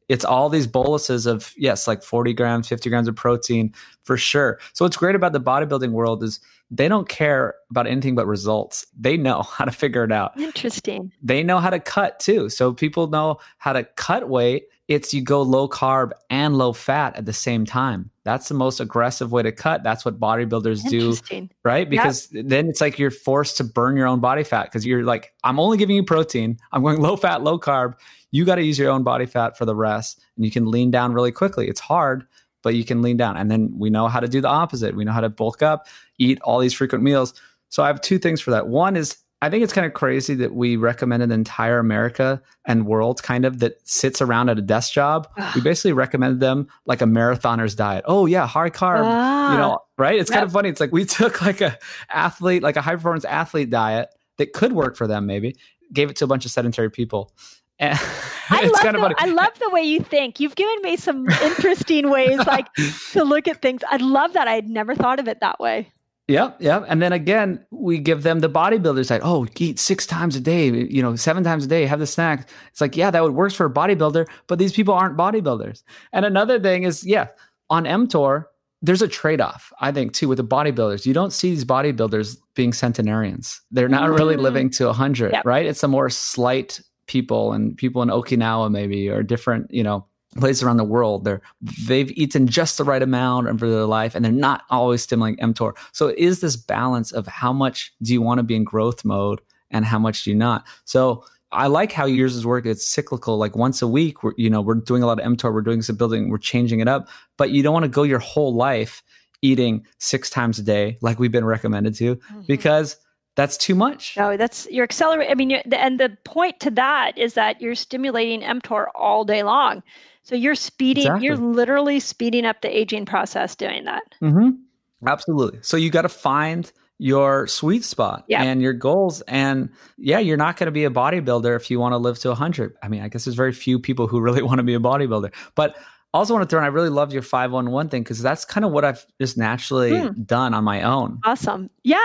It's all these boluses of, yes, like 40 grams, 50 grams of protein for sure. So what's great about the bodybuilding world is they don't care about anything but results. They know how to figure it out. Interesting. They know how to cut too. So people know how to cut weight. It's you go low carb and low fat at the same time. That's the most aggressive way to cut. That's what bodybuilders do, right? Because then it's like you're forced to burn your own body fat because you're like, I'm only giving you protein. I'm going low fat, low carb. You got to use your own body fat for the rest. And you can lean down really quickly. It's hard, but you can lean down. And then we know how to do the opposite. We know how to bulk up, eat all these frequent meals. So I have two things for that. One is, I think it's kind of crazy that we recommended the entire America and world kind of that sits around at a desk job. We basically recommended them like a marathoner's diet. Oh yeah, high carb, right? It's kind of funny. It's like we took like a athlete, like a high performance athlete diet that could work for them maybe, gave it to a bunch of sedentary people. And it's kind of funny. I love the way you think. You've given me some interesting ways like to look at things. I love that. I'd never thought of it that way. Yep. And then again, we give them the bodybuilder side. Oh, eat 6 times a day, 7 times a day, have the snack. It's like, yeah, that would work for a bodybuilder, but these people aren't bodybuilders. And another thing is, on mTOR, there's a trade-off, I think, too, with the bodybuilders. You don't see these bodybuilders being centenarians. They're not really living to 100, right? It's the more slight people and people in Okinawa maybe, or different, places around the world. They've eaten just the right amount over their life, and they're not always stimulating mTOR. So it is this balance of how much do you want to be in growth mode and how much do you not. So I like how yours is working. It's cyclical, like once a week. We're doing a lot of mTOR. We're doing some building. We're changing it up, but you don't want to go your whole life eating 6 times a day like we've been recommended to, because that's too much. No, you're accelerating. I mean, and the point to that is that you're stimulating mTOR all day long. So you're you're literally speeding up the aging process doing that. Mm-hmm. Absolutely. So you got to find your sweet spot and your goals. And you're not going to be a bodybuilder if you want to live to 100. I mean, I guess there's very few people who really want to be a bodybuilder. But I also want to throw in, I really love your 5-1-1 thing, because that's kind of what I've just naturally done on my own. Awesome. Yeah.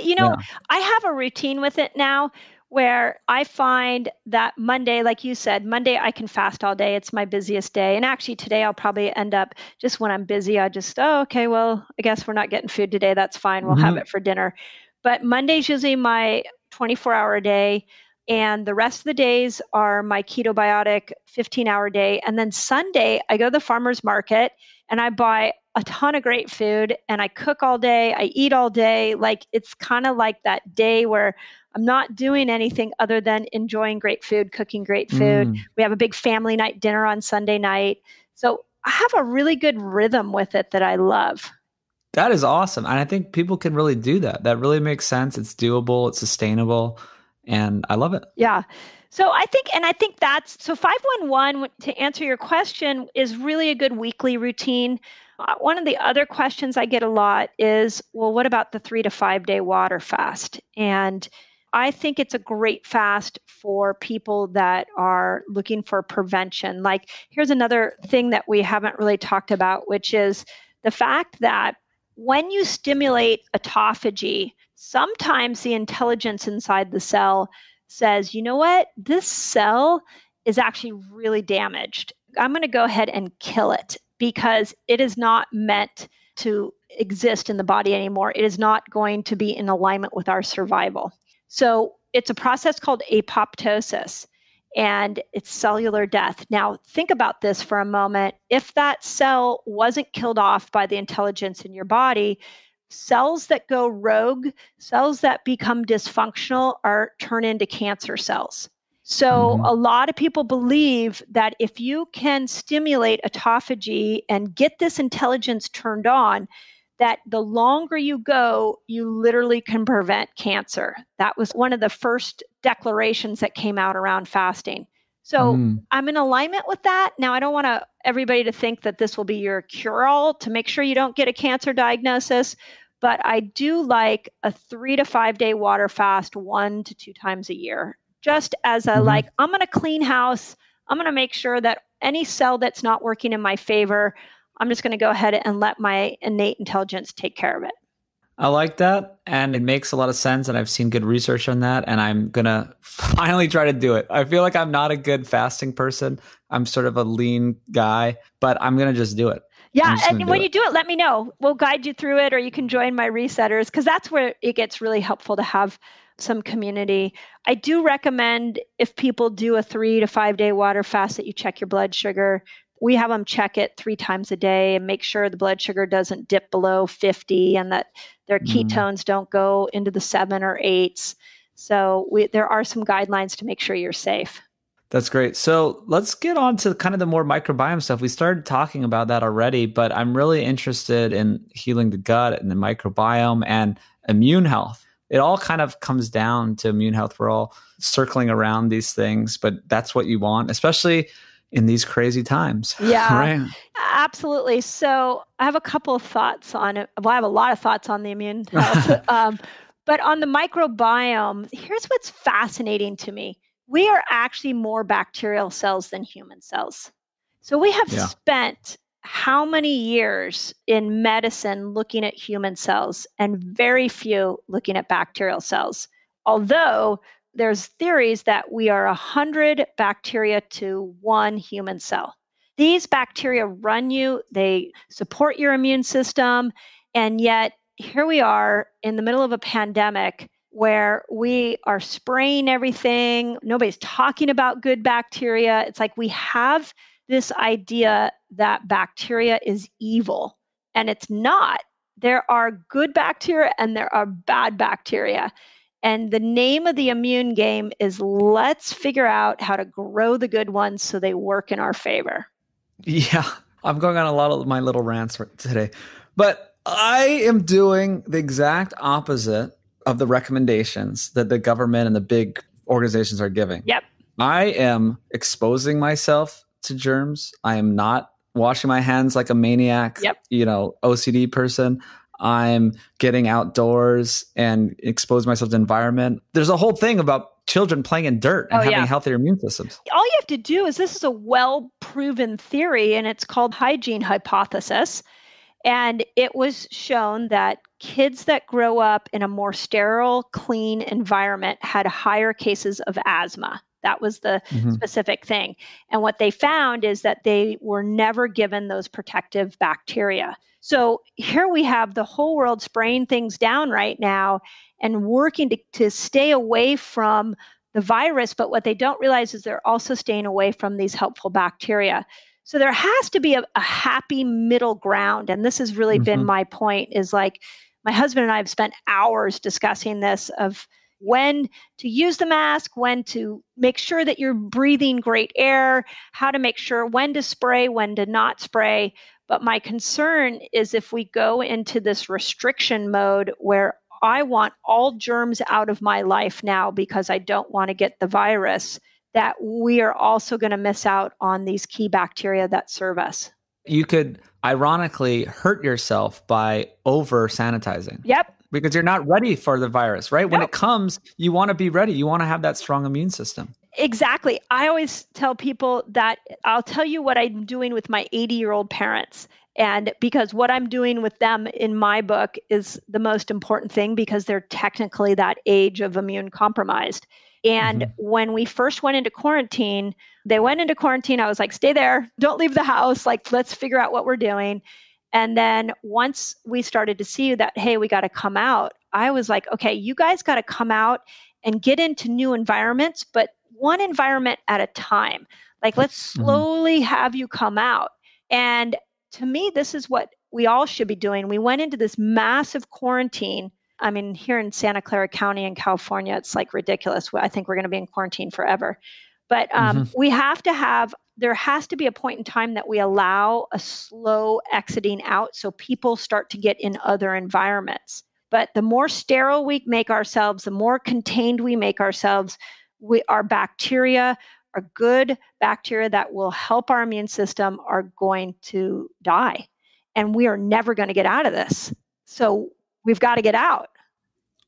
I have a routine with it now where I find that Monday, like you said, Monday I can fast all day. It's my busiest day. And actually today I'll probably end up just when I'm busy, I just, okay, well, I guess we're not getting food today. That's fine. We'll have it for dinner. But Monday's usually my 24-hour day. And the rest of the days are my ketobiotic 15-hour day. And then Sunday, I go to the farmer's market and I buy a ton of great food and I cook all day. I eat all day. Like it's kind of like that day where I'm not doing anything other than enjoying great food, cooking great food. We have a big family night dinner on Sunday night. So I have a really good rhythm with it that I love. That is awesome. And I think people can really do that. That really makes sense. It's doable. It's sustainable. And I love it. Yeah. So I think that's, so 5-1-1, to answer your question, is really a good weekly routine. One of the other questions I get a lot is, well, what about the 3 to 5 day water fast? And I think it's a great fast for people that are looking for prevention. Like, here's another thing that we haven't really talked about, which is the fact that when you stimulate autophagy, sometimes the intelligence inside the cell says, you know what, this cell is actually really damaged. I'm going to go ahead and kill it because it is not meant to exist in the body anymore. It is not going to be in alignment with our survival. So it's a process called apoptosis, and it's cellular death. Now, think about this for a moment. If that cell wasn't killed off by the intelligence in your body, cells that go rogue, cells that become dysfunctional turn into cancer cells. So a lot of people believe that if you can stimulate autophagy and get this intelligence turned on, that the longer you go, you literally can prevent cancer. That was one of the first declarations that came out around fasting. So I'm in alignment with that. Now, I don't want everybody to think that this will be your cure-all to make sure you don't get a cancer diagnosis, but I do like a 3 to 5 day water fast 1 to 2 times a year, just as I'm going to clean house. I'm going to make sure that any cell that's not working in my favor, I'm just going to go ahead and let my innate intelligence take care of it. I like that. And it makes a lot of sense. And I've seen good research on that. And I'm going to finally try to do it. I feel like I'm not a good fasting person. I'm sort of a lean guy, but I'm going to just do it. Yeah. And when you do it, let me know. We'll guide you through it, or you can join my resetters, because that's where it gets really helpful to have some community. I do recommend, if people do a 3 to 5 day water fast, that you check your blood sugar. We have them check it 3 times a day and make sure the blood sugar doesn't dip below 50 and that their ketones don't go into the 7 or 8s. So there are some guidelines to make sure you're safe. That's great. So let's get on to kind of the more microbiome stuff. We started talking about that already, but I'm really interested in healing the gut and the microbiome and immune health. It all kind of comes down to immune health. We're all circling around these things, but that's what you want, especially in these crazy times. Yeah, right? Absolutely. So I have a couple of thoughts on it. Well, I have a lot of thoughts on the immune health. But on the microbiome, here's what's fascinating to me. We are actually more bacterial cells than human cells. So we have spent how many years in medicine looking at human cells and very few looking at bacterial cells. Although there's theories that we are 100 bacteria to 1 human cell. These bacteria run you, they support your immune system, and yet here we are in the middle of a pandemic where we are spraying everything. Nobody's talking about good bacteria. It's like we have this idea that bacteria is evil, and it's not. There are good bacteria and there are bad bacteria. And the name of the immune game is, let's figure out how to grow the good ones so they work in our favor. Yeah, I'm going on a lot of my little rants today. But I am doing the exact opposite of the recommendations that the government and the big organizations are giving. Yep. I am exposing myself to germs. I am not washing my hands like a maniac, OCD person. I'm getting outdoors and expose myself to environment. There's a whole thing about children playing in dirt and having healthier immune systems. All you have to do is, this is a well-proven theory, and it's called hygiene hypothesis. And it was shown that kids that grow up in a more sterile, clean environment had higher cases of asthma. That was the specific thing. And what they found is that they were never given those protective bacteria. So here we have the whole world spraying things down right now and working to stay away from the virus. But what they don't realize is they're also staying away from these helpful bacteria. So there has to be a happy middle ground. And this has really been my point, is like, my husband and I have spent hours discussing this, of when to use the mask, when to make sure that you're breathing great air, how to make sure when to spray, when to not spray. But my concern is if we go into this restriction mode where I want all germs out of my life now because I don't want to get the virus, that we are also going to miss out on these key bacteria that serve us. You could ironically hurt yourself by over sanitizing. Yep. Because you're not ready for the virus, right? Nope. When it comes, you want to be ready. You want to have that strong immune system. Exactly. I always tell people that I'll tell you what I'm doing with my 80-year-old parents. And because what I'm doing with them in my book is the most important thing, because they're technically that age of immune compromised. And when we first went into quarantine, they went into quarantine. I was like, stay there. Don't leave the house. Like, let's figure out what we're doing. And then once we started to see that, hey, we got to come out, I was like, okay, you guys got to come out and get into new environments, but one environment at a time. Like, let's slowly have you come out. And to me, this is what we all should be doing. We went into this massive quarantine. I mean, here in Santa Clara County in California, it's like ridiculous. I think we're going to be in quarantine forever. But there has to be a point in time that we allow a slow exiting out so people start to get in other environments. But the more sterile we make ourselves, the more contained we make ourselves, our bacteria, our good bacteria that will help our immune system, are going to die. And we are never going to get out of this. So we've got to get out.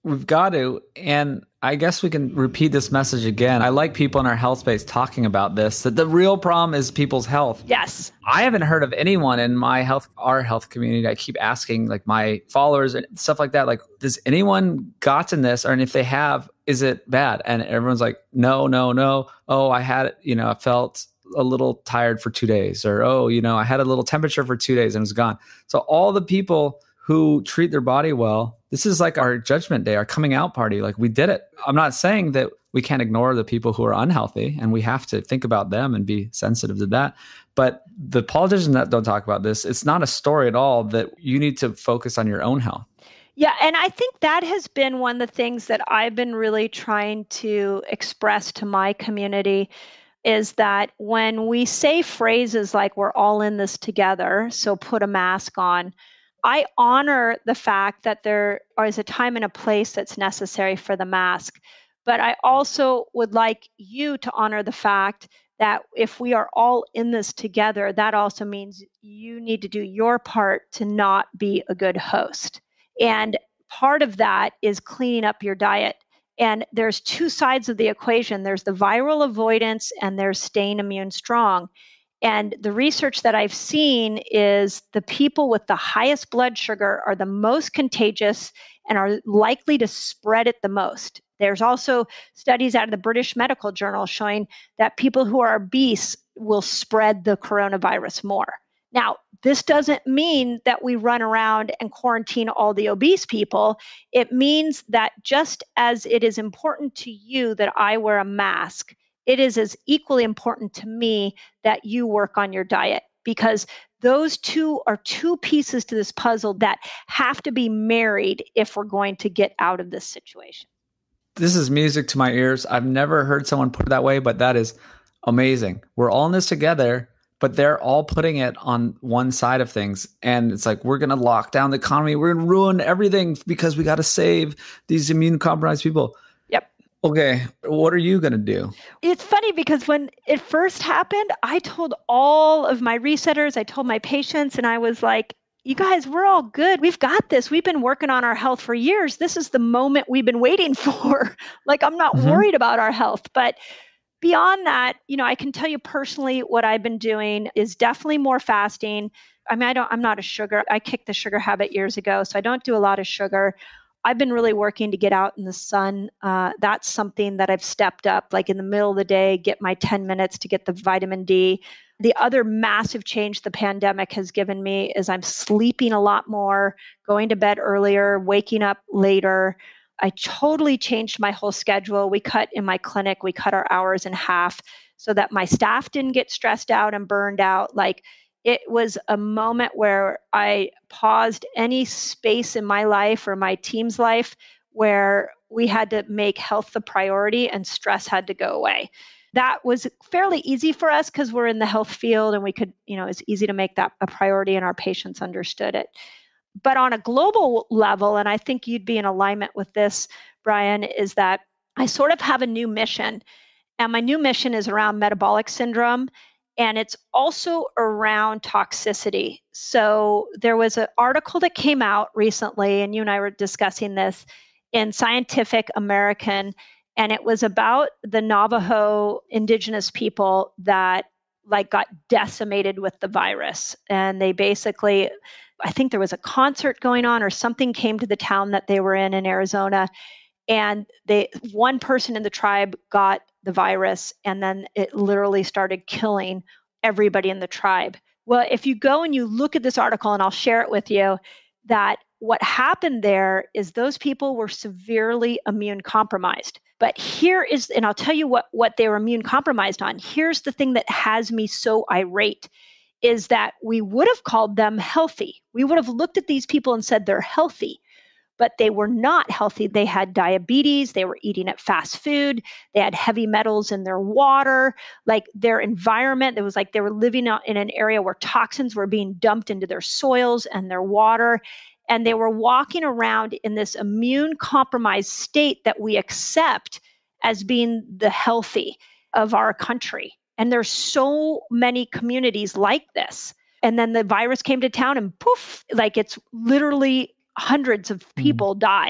We've got to. And I guess we can repeat this message again. I like people in our health space talking about this, that the real problem is people's health. Yes. I haven't heard of anyone in our health community. I keep asking like my followers and stuff like that, like, does anyone gotten this? Or and if they have, is it bad? And everyone's like, no. Oh, I had it, I felt a little tired for 2 days, or, I had a little temperature for 2 days and it was gone. So all the people who treat their body well, this is like our judgment day, our coming out party. Like, we did it. I'm not saying that we can't ignore the people who are unhealthy, and we have to think about them and be sensitive to that. But the politicians that don't talk about this, it's not a story at all that you need to focus on your own health. Yeah. And I think that has been one of the things that I've been really trying to express to my community is that when we say phrases like we're all in this together, so put a mask on, I honor the fact that there is a time and a place that's necessary for the mask. But I also would like you to honor the fact that if we are all in this together, that also means you need to do your part to not be a good host. And part of that is cleaning up your diet. And there's two sides of the equation. There's the viral avoidance and there's staying immune strong. And the research that I've seen is the people with the highest blood sugar are the most contagious and are likely to spread it the most. There's also studies out of the British Medical Journal showing that people who are obese will spread the coronavirus more. Now, this doesn't mean that we run around and quarantine all the obese people. It means that just as it is important to you that I wear a mask, it is as equally important to me that you work on your diet, because those two are two pieces to this puzzle that have to be married if we're going to get out of this situation. This is music to my ears. I've never heard someone put it that way, but that is amazing. We're all in this together, but they're all putting it on one side of things. And it's like, we're going to lock down the economy. We're going to ruin everything because we got to save these immune compromised people. Yep. Okay, what are you going to do? It's funny because when it first happened, I told all of my resetters, I told my patients, and I was like, you guys, we're all good. We've got this. We've been working on our health for years. This is the moment we've been waiting for. Like, I'm not worried about our health. But beyond that, I can tell you personally what I've been doing is definitely more fasting. I mean, I'm not a sugar. I kicked the sugar habit years ago, so I don't do a lot of sugar. I've been really working to get out in the sun. That's something that I've stepped up, like in the middle of the day, get my 10 minutes to get the vitamin D. The other massive change the pandemic has given me is I'm sleeping a lot more, going to bed earlier, waking up later. I totally changed my whole schedule. In my clinic, we cut our hours in half so that my staff didn't get stressed out and burned out. Like, it was a moment where I paused any space in my life or my team's life where we had to make health the priority and stress had to go away. That was fairly easy for us because we're in the health field and we could, it's easy to make that a priority and our patients understood it. But on a global level, and I think you'd be in alignment with this, Brian, is that I sort of have a new mission. And my new mission is around metabolic syndrome. And it's also around toxicity. So there was an article that came out recently, and you and I were discussing this in Scientific American, and it was about the Navajo indigenous people that got decimated with the virus. And they basically, I think there was a concert going on or something came to the town that they were in Arizona. And one person in the tribe got the virus, and then it literally started killing everybody in the tribe. Well, if you go and you look at this article, and I'll share it with you, that what happened there is those people were severely immune compromised. But and I'll tell you what they were immune compromised on. Here's the thing that has me so irate, is that we would have called them healthy. We would have looked at these people and said they're healthy. But they were not healthy. They had diabetes. They were eating at fast food. They had heavy metals in their water. Like, their environment, it was like they were living out in an area where toxins were being dumped into their soils and their water. And they were walking around in this immune compromised state that we accept as being the healthy of our country. And there's so many communities like this. And then the virus came to town and poof, like, it's literally hundreds of people died.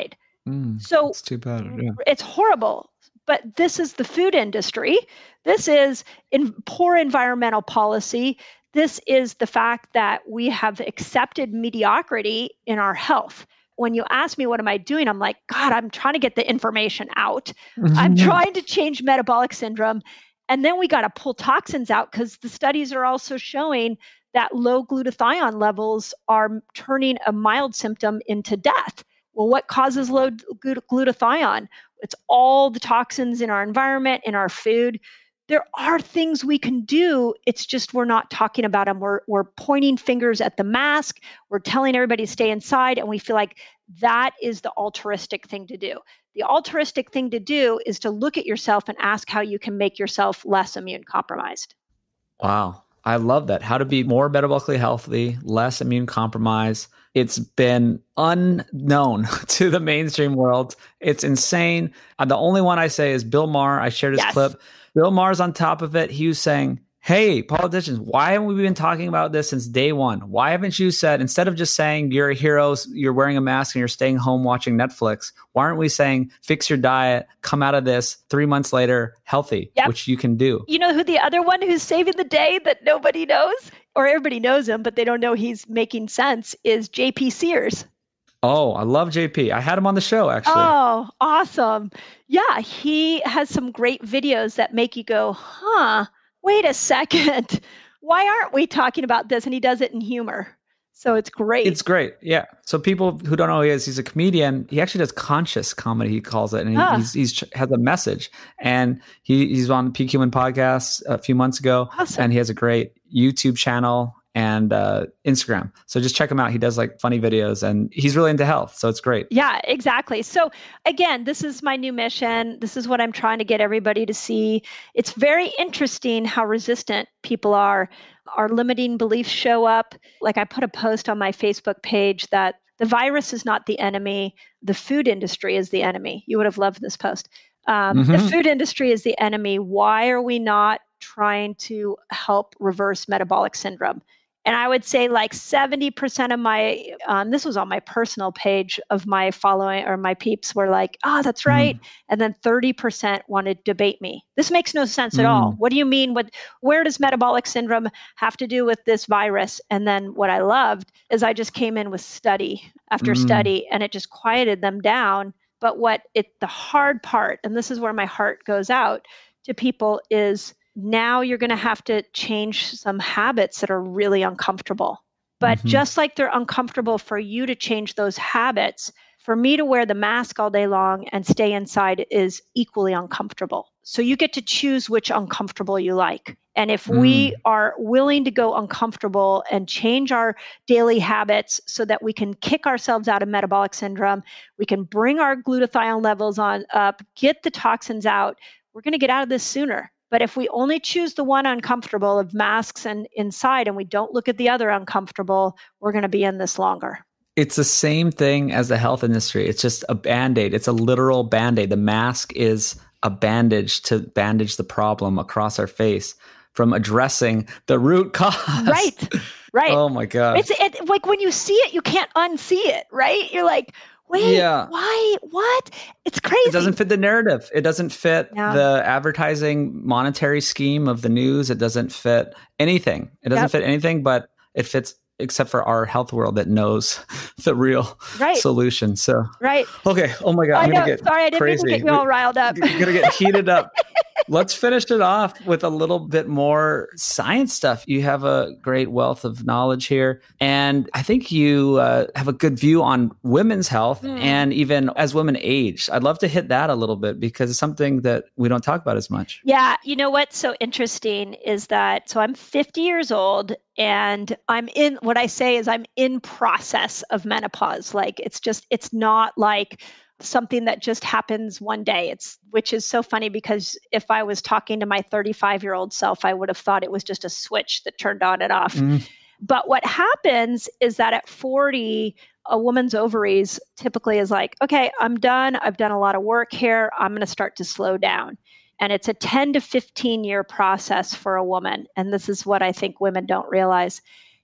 So It's too bad. Yeah. it's horrible. But this is the food industry. This is poor environmental policy. This is the fact that we have accepted mediocrity in our health. When you ask me, what am I doing? I'm like, God, I'm trying to get the information out. I'm trying to change metabolic syndrome. And then we got to pull toxins out because the studies are also showing that low glutathione levels are turning a mild symptom into death. Well, what causes low glutathione? It's all the toxins in our environment, in our food. There are things we can do. It's just we're not talking about them. We're pointing fingers at the mask. We're telling everybody to stay inside, and we feel like that is the altruistic thing to do. The altruistic thing to do is to look at yourself and ask how you can make yourself less immune compromised. Wow. I love that. How to be more metabolically healthy, less immune compromised. It's been unknown to the mainstream world. It's insane. The only one I say is Bill Maher. I shared his clip. Bill Maher's on top of it. He was saying, hey, politicians, why haven't we been talking about this since day one? Why haven't you said, instead of just saying you're a hero, you're wearing a mask and you're staying home watching Netflix, why aren't we saying fix your diet, come out of this 3 months later healthy, which you can do? You know who the other one who's saving the day that nobody knows, or everybody knows him, but they don't know he's making sense, is JP Sears. Oh, I love JP. I had him on the show, actually. Oh, awesome. Yeah, he has some great videos that make you go, wait a second. Why aren't we talking about this? And he does it in humor. So it's great. It's great. Yeah. So people who don't know who he is, he's a comedian. He actually does conscious comedy, he calls it. And he's has a message. And he's on the PQN podcast a few months ago. Awesome. And he has a great YouTube channel and Instagram. So just check him out. He does like funny videos and he's really into health. So it's great. Yeah, exactly. So again, this is my new mission. This is what I'm trying to get everybody to see. It's very interesting how resistant people are. Our limiting beliefs show up. Like I put a post on my Facebook page that the virus is not the enemy. The food industry is the enemy. You would have loved this post. The food industry is the enemy. Why are we not trying to help reverse metabolic syndrome? And I would say like 70% of my, this was on my personal page of my following or my peeps were like, oh, that's right. And then 30% wanted to debate me. This makes no sense at all. What do you mean? Where does metabolic syndrome have to do with this virus? And then what I loved is I just came in with study after study and it just quieted them down. But the hard part, and this is where my heart goes out to people, is now you're going to have to change some habits that are really uncomfortable. But just like they're uncomfortable for you to change those habits, for me to wear the mask all day long and stay inside is equally uncomfortable. So you get to choose which uncomfortable you like. And if we are willing to go uncomfortable and change our daily habits so that we can kick ourselves out of metabolic syndrome, we can bring our glutathione levels up, get the toxins out, we're going to get out of this sooner. But if we only choose the one uncomfortable of masks and inside, and we don't look at the other uncomfortable, we're going to be in this longer. It's the same thing as the health industry. It's just a Band-Aid. It's a literal Band-Aid. The mask is a bandage to bandage the problem across our face from addressing the root cause. Right. Oh my God. It's like when you see it, you can't unsee it, right? You're like, wait, why? What? It's crazy. It doesn't fit the narrative. It doesn't fit the advertising monetary scheme of the news. It doesn't fit anything. It doesn't fit anything, but it fits except for our health world that knows the real solution. So, okay. Oh my God. I'm going to get Sorry, I didn't mean to get you all riled up. You're going to get heated up. Let's finish it off with a little bit more science stuff. You have a great wealth of knowledge here. And I think you have a good view on women's health and even as women age. I'd love to hit that a little bit because it's something that we don't talk about as much. Yeah. You know what's so interesting is that, so I'm 50 years old and I'm in process of menopause. Like it's not like something that just happens one day. Which is so funny because if I was talking to my 35-year-old self, I would have thought it was just a switch that turned on and off. But what happens is that at 40, a woman's ovaries typically is like, okay, I'm done. I've done a lot of work here. I'm going to start to slow down. And it's a 10 to 15 year process for a woman. And this is what I think women don't realize.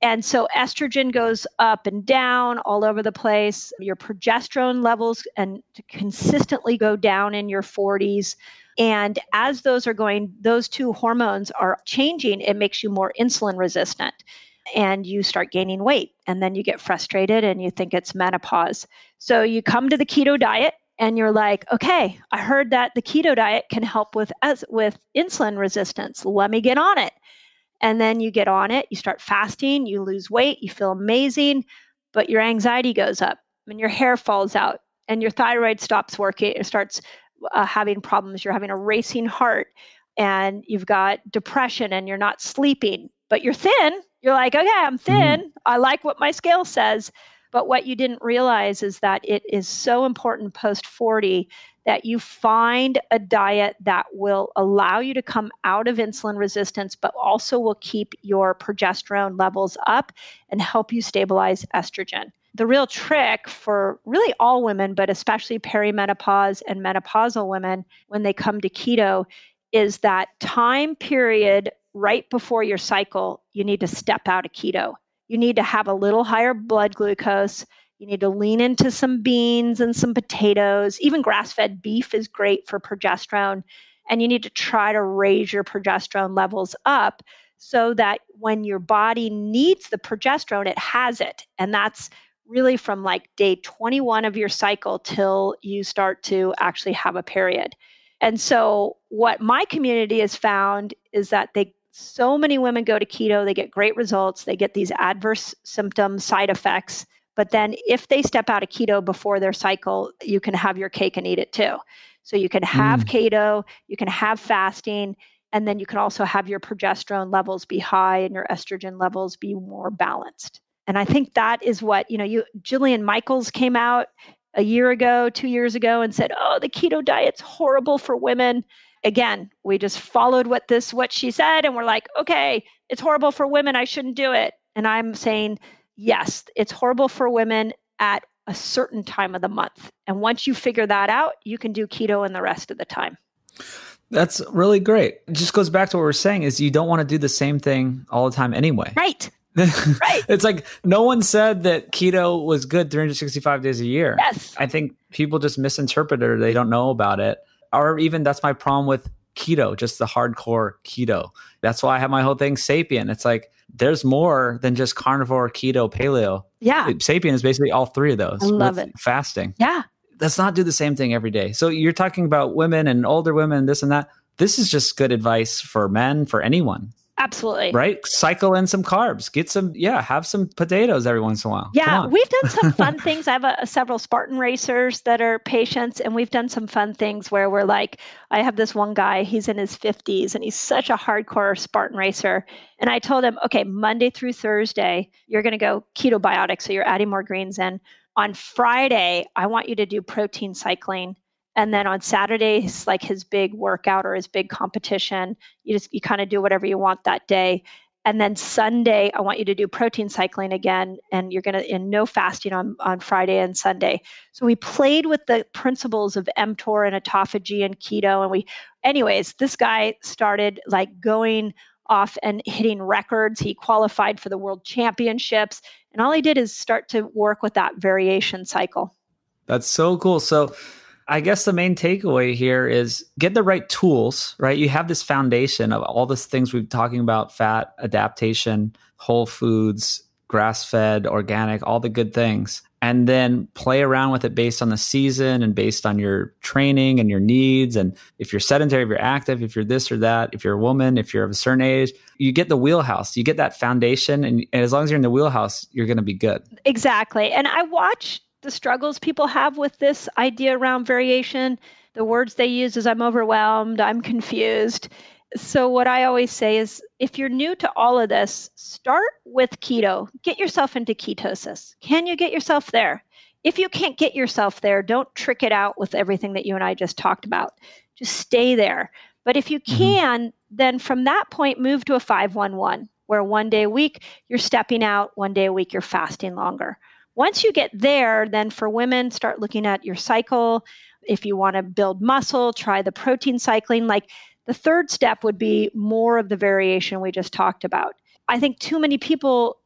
And so estrogen goes up and down all over the place. Your progesterone levels and to consistently go down in your 40s. And as those are going, those two hormones are changing, it makes you more insulin resistant and you start gaining weight. And then you get frustrated and you think it's menopause. So you come to the keto diet and you're like, okay, I heard that the keto diet can help with insulin resistance. Let me get on it. And then you get on it, you start fasting, you lose weight, you feel amazing, but your anxiety goes up and your hair falls out and your thyroid stops working, it starts having problems. You're having a racing heart and you've got depression and you're not sleeping, but you're thin. You're like, okay, I'm thin. I like what my scale says. But what you didn't realize is that it is so important post 40 that you find a diet that will allow you to come out of insulin resistance, but also will keep your progesterone levels up and help you stabilize estrogen. The real trick for really all women, but especially perimenopause and menopausal women, when they come to keto, is that time period right before your cycle, you need to step out of keto. You need to have a little higher blood glucose. You need to lean into some beans and some potatoes. Even grass-fed beef is great for progesterone. And you need to try to raise your progesterone levels up so that when your body needs the progesterone, it has it. And that's really from like day 21 of your cycle till you start to actually have a period. And so what my community has found is that so many women go to keto, they get great results, they get these adverse symptoms, side effects. But then if they step out of keto before their cycle, you can have your cake and eat it too. So you can have keto, you can have fasting, and then you can also have your progesterone levels be high and your estrogen levels be more balanced. And I think that is what, Jillian Michaels came out a year ago, 2 years ago and said, oh, the keto diet's horrible for women. Again, we just followed what she said and we're like, okay, it's horrible for women. I shouldn't do it. And I'm saying, yes, it's horrible for women at a certain time of the month. And once you figure that out, you can do keto in the rest of the time. That's really great. It just goes back to what we're saying is you don't want to do the same thing all the time anyway. Right. Right. It's like no one said that keto was good 365 days a year. Yes. I think people just misinterpret it or they don't know about it. Or even that's my problem with keto, just the hardcore keto. That's why I have my whole thing Sapien. It's like there's more than just carnivore, keto, paleo. Yeah. Sapien is basically all three of those. I love it. Fasting. Yeah. Let's not do the same thing every day. So you're talking about women and older women, this and that. This is just good advice for men, for anyone. Absolutely. Right? Cycle in some carbs. Have some potatoes every once in a while. Yeah, we've done some fun things. I have several Spartan racers that are patients, and we've done some fun things where we're like, I have this one guy, he's in his 50s, and he's such a hardcore Spartan racer. And I told him, okay, Monday through Thursday, you're going to go ketobiotic, so you're adding more greens in. On Friday, I want you to do protein cycling. And then on Saturdays, like his big workout or his big competition, you kind of do whatever you want that day. And then Sunday, I want you to do protein cycling again. And you're going to, and no fasting on Friday and Sunday. So we played with the principles of mTOR and autophagy and keto. And anyways, this guy started like going off and hitting records. He qualified for the world championships. And all he did is start to work with that variation cycle. That's so cool. So I guess the main takeaway here is get the right tools, right? You have this foundation of all these things we've been talking about, fat, adaptation, whole foods, grass-fed, organic, all the good things. And then play around with it based on the season and based on your training and your needs. And if you're sedentary, if you're active, if you're this or that, if you're a woman, if you're of a certain age, you get the wheelhouse, you get that foundation. And as long as you're in the wheelhouse, you're going to be good. Exactly. And I watch the struggles people have with this idea around variation. The words they use is I'm overwhelmed, I'm confused. So what I always say is if you're new to all of this, start with keto. Get yourself into ketosis. Can you get yourself there? If you can't get yourself there, don't trick it out with everything that you and I just talked about. Just stay there. But if you can, then from that point, move to a 5-1-1, where 1 day a week, you're stepping out, 1 day a week, you're fasting longer. Once you get there, then for women, start looking at your cycle. If you want to build muscle, try the protein cycling. Like the third step would be more of the variation we just talked about. I think too many people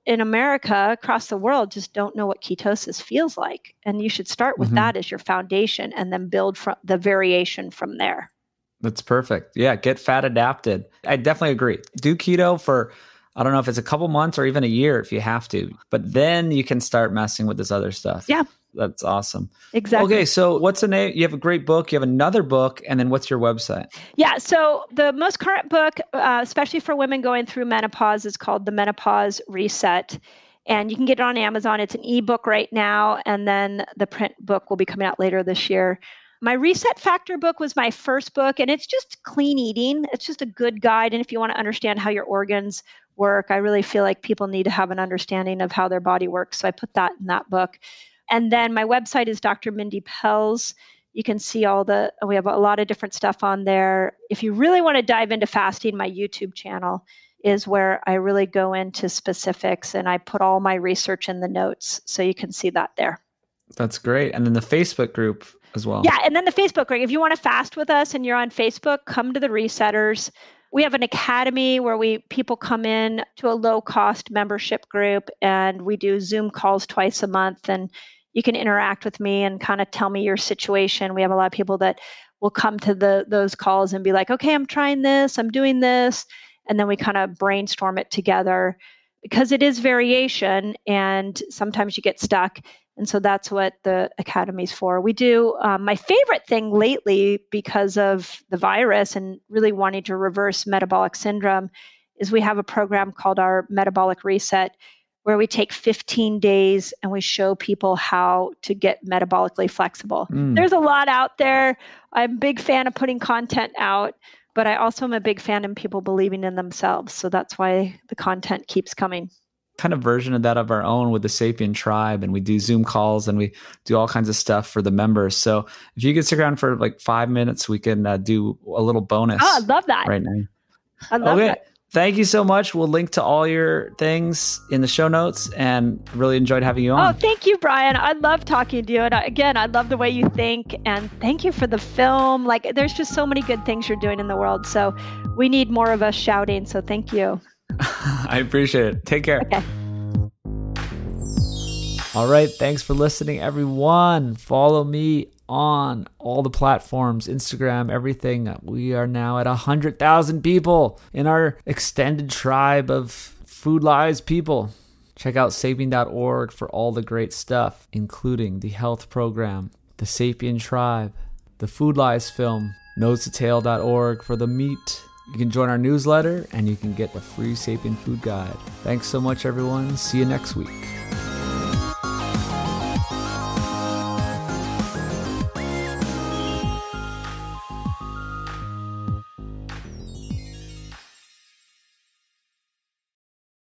in America, across the world, just don't know what ketosis feels like. And you should start with that as your foundation and then build from the variation from there. That's perfect. Yeah, get fat adapted. I definitely agree. Do keto for, I don't know if it's a couple months or even a year if you have to, but then you can start messing with this other stuff. Yeah. That's awesome. Exactly. Okay, so what's the name? You have a great book, you have another book, and then what's your website? Yeah, so the most current book, especially for women going through menopause, is called The Menopause Reset. And you can get it on Amazon. It's an ebook right now, and then the print book will be coming out later this year. My Reset Factor book was my first book, and it's just clean eating. It's just a good guide. And if you want to understand how your organs work, I really feel like people need to have an understanding of how their body works. So I put that in that book. And then my website is Dr. Mindy Pelz. You can see we have a lot of different stuff on there. If you really want to dive into fasting, my YouTube channel is where I really go into specifics, and I put all my research in the notes. So you can see that there. That's great. And then the Facebook group as well. Yeah. And then the Facebook group. If you want to fast with us and you're on Facebook, come to the Resetters. We have an academy where people come in to a low cost membership group, and we do Zoom calls twice a month, and you can interact with me and kind of tell me your situation. We have a lot of people that will come to those calls and be like, okay, I'm trying this, I'm doing this. And then we kind of brainstorm it together, because it is variation and sometimes you get stuck. And so that's what the academy's for. We do, my favorite thing lately, because of the virus and really wanting to reverse metabolic syndrome, is we have a program called our Metabolic Reset, where we take 15 days and we show people how to get metabolically flexible. There's a lot out there. I'm a big fan of putting content out, but I also am a big fan of people believing in themselves. So that's why the content keeps coming. Kind of version of that of our own with the Sapien Tribe, and we do Zoom calls and we do all kinds of stuff for the members. So if you could stick around for like 5 minutes, we can do a little bonus. Oh, I love that. Right now. I love that. Thank you so much. We'll link to all your things in the show notes, and really enjoyed having you on. Oh, thank you, Brian. I love talking to you. And again, I love the way you think, and thank you for the film. Like, there's just so many good things you're doing in the world. So we need more of us shouting. So thank you. I appreciate it. Take care. Okay. All right. Thanks for listening, everyone. Follow me on all the platforms, Instagram, everything. We are now at 100,000 people in our extended tribe of Food Lies people. Check out sapien.org for all the great stuff, including the health program, the Sapien Tribe, the Food Lies film, nosetotail.org for the meat. You can join our newsletter, and you can get the free Sapien food guide. Thanks so much, everyone. See you next week.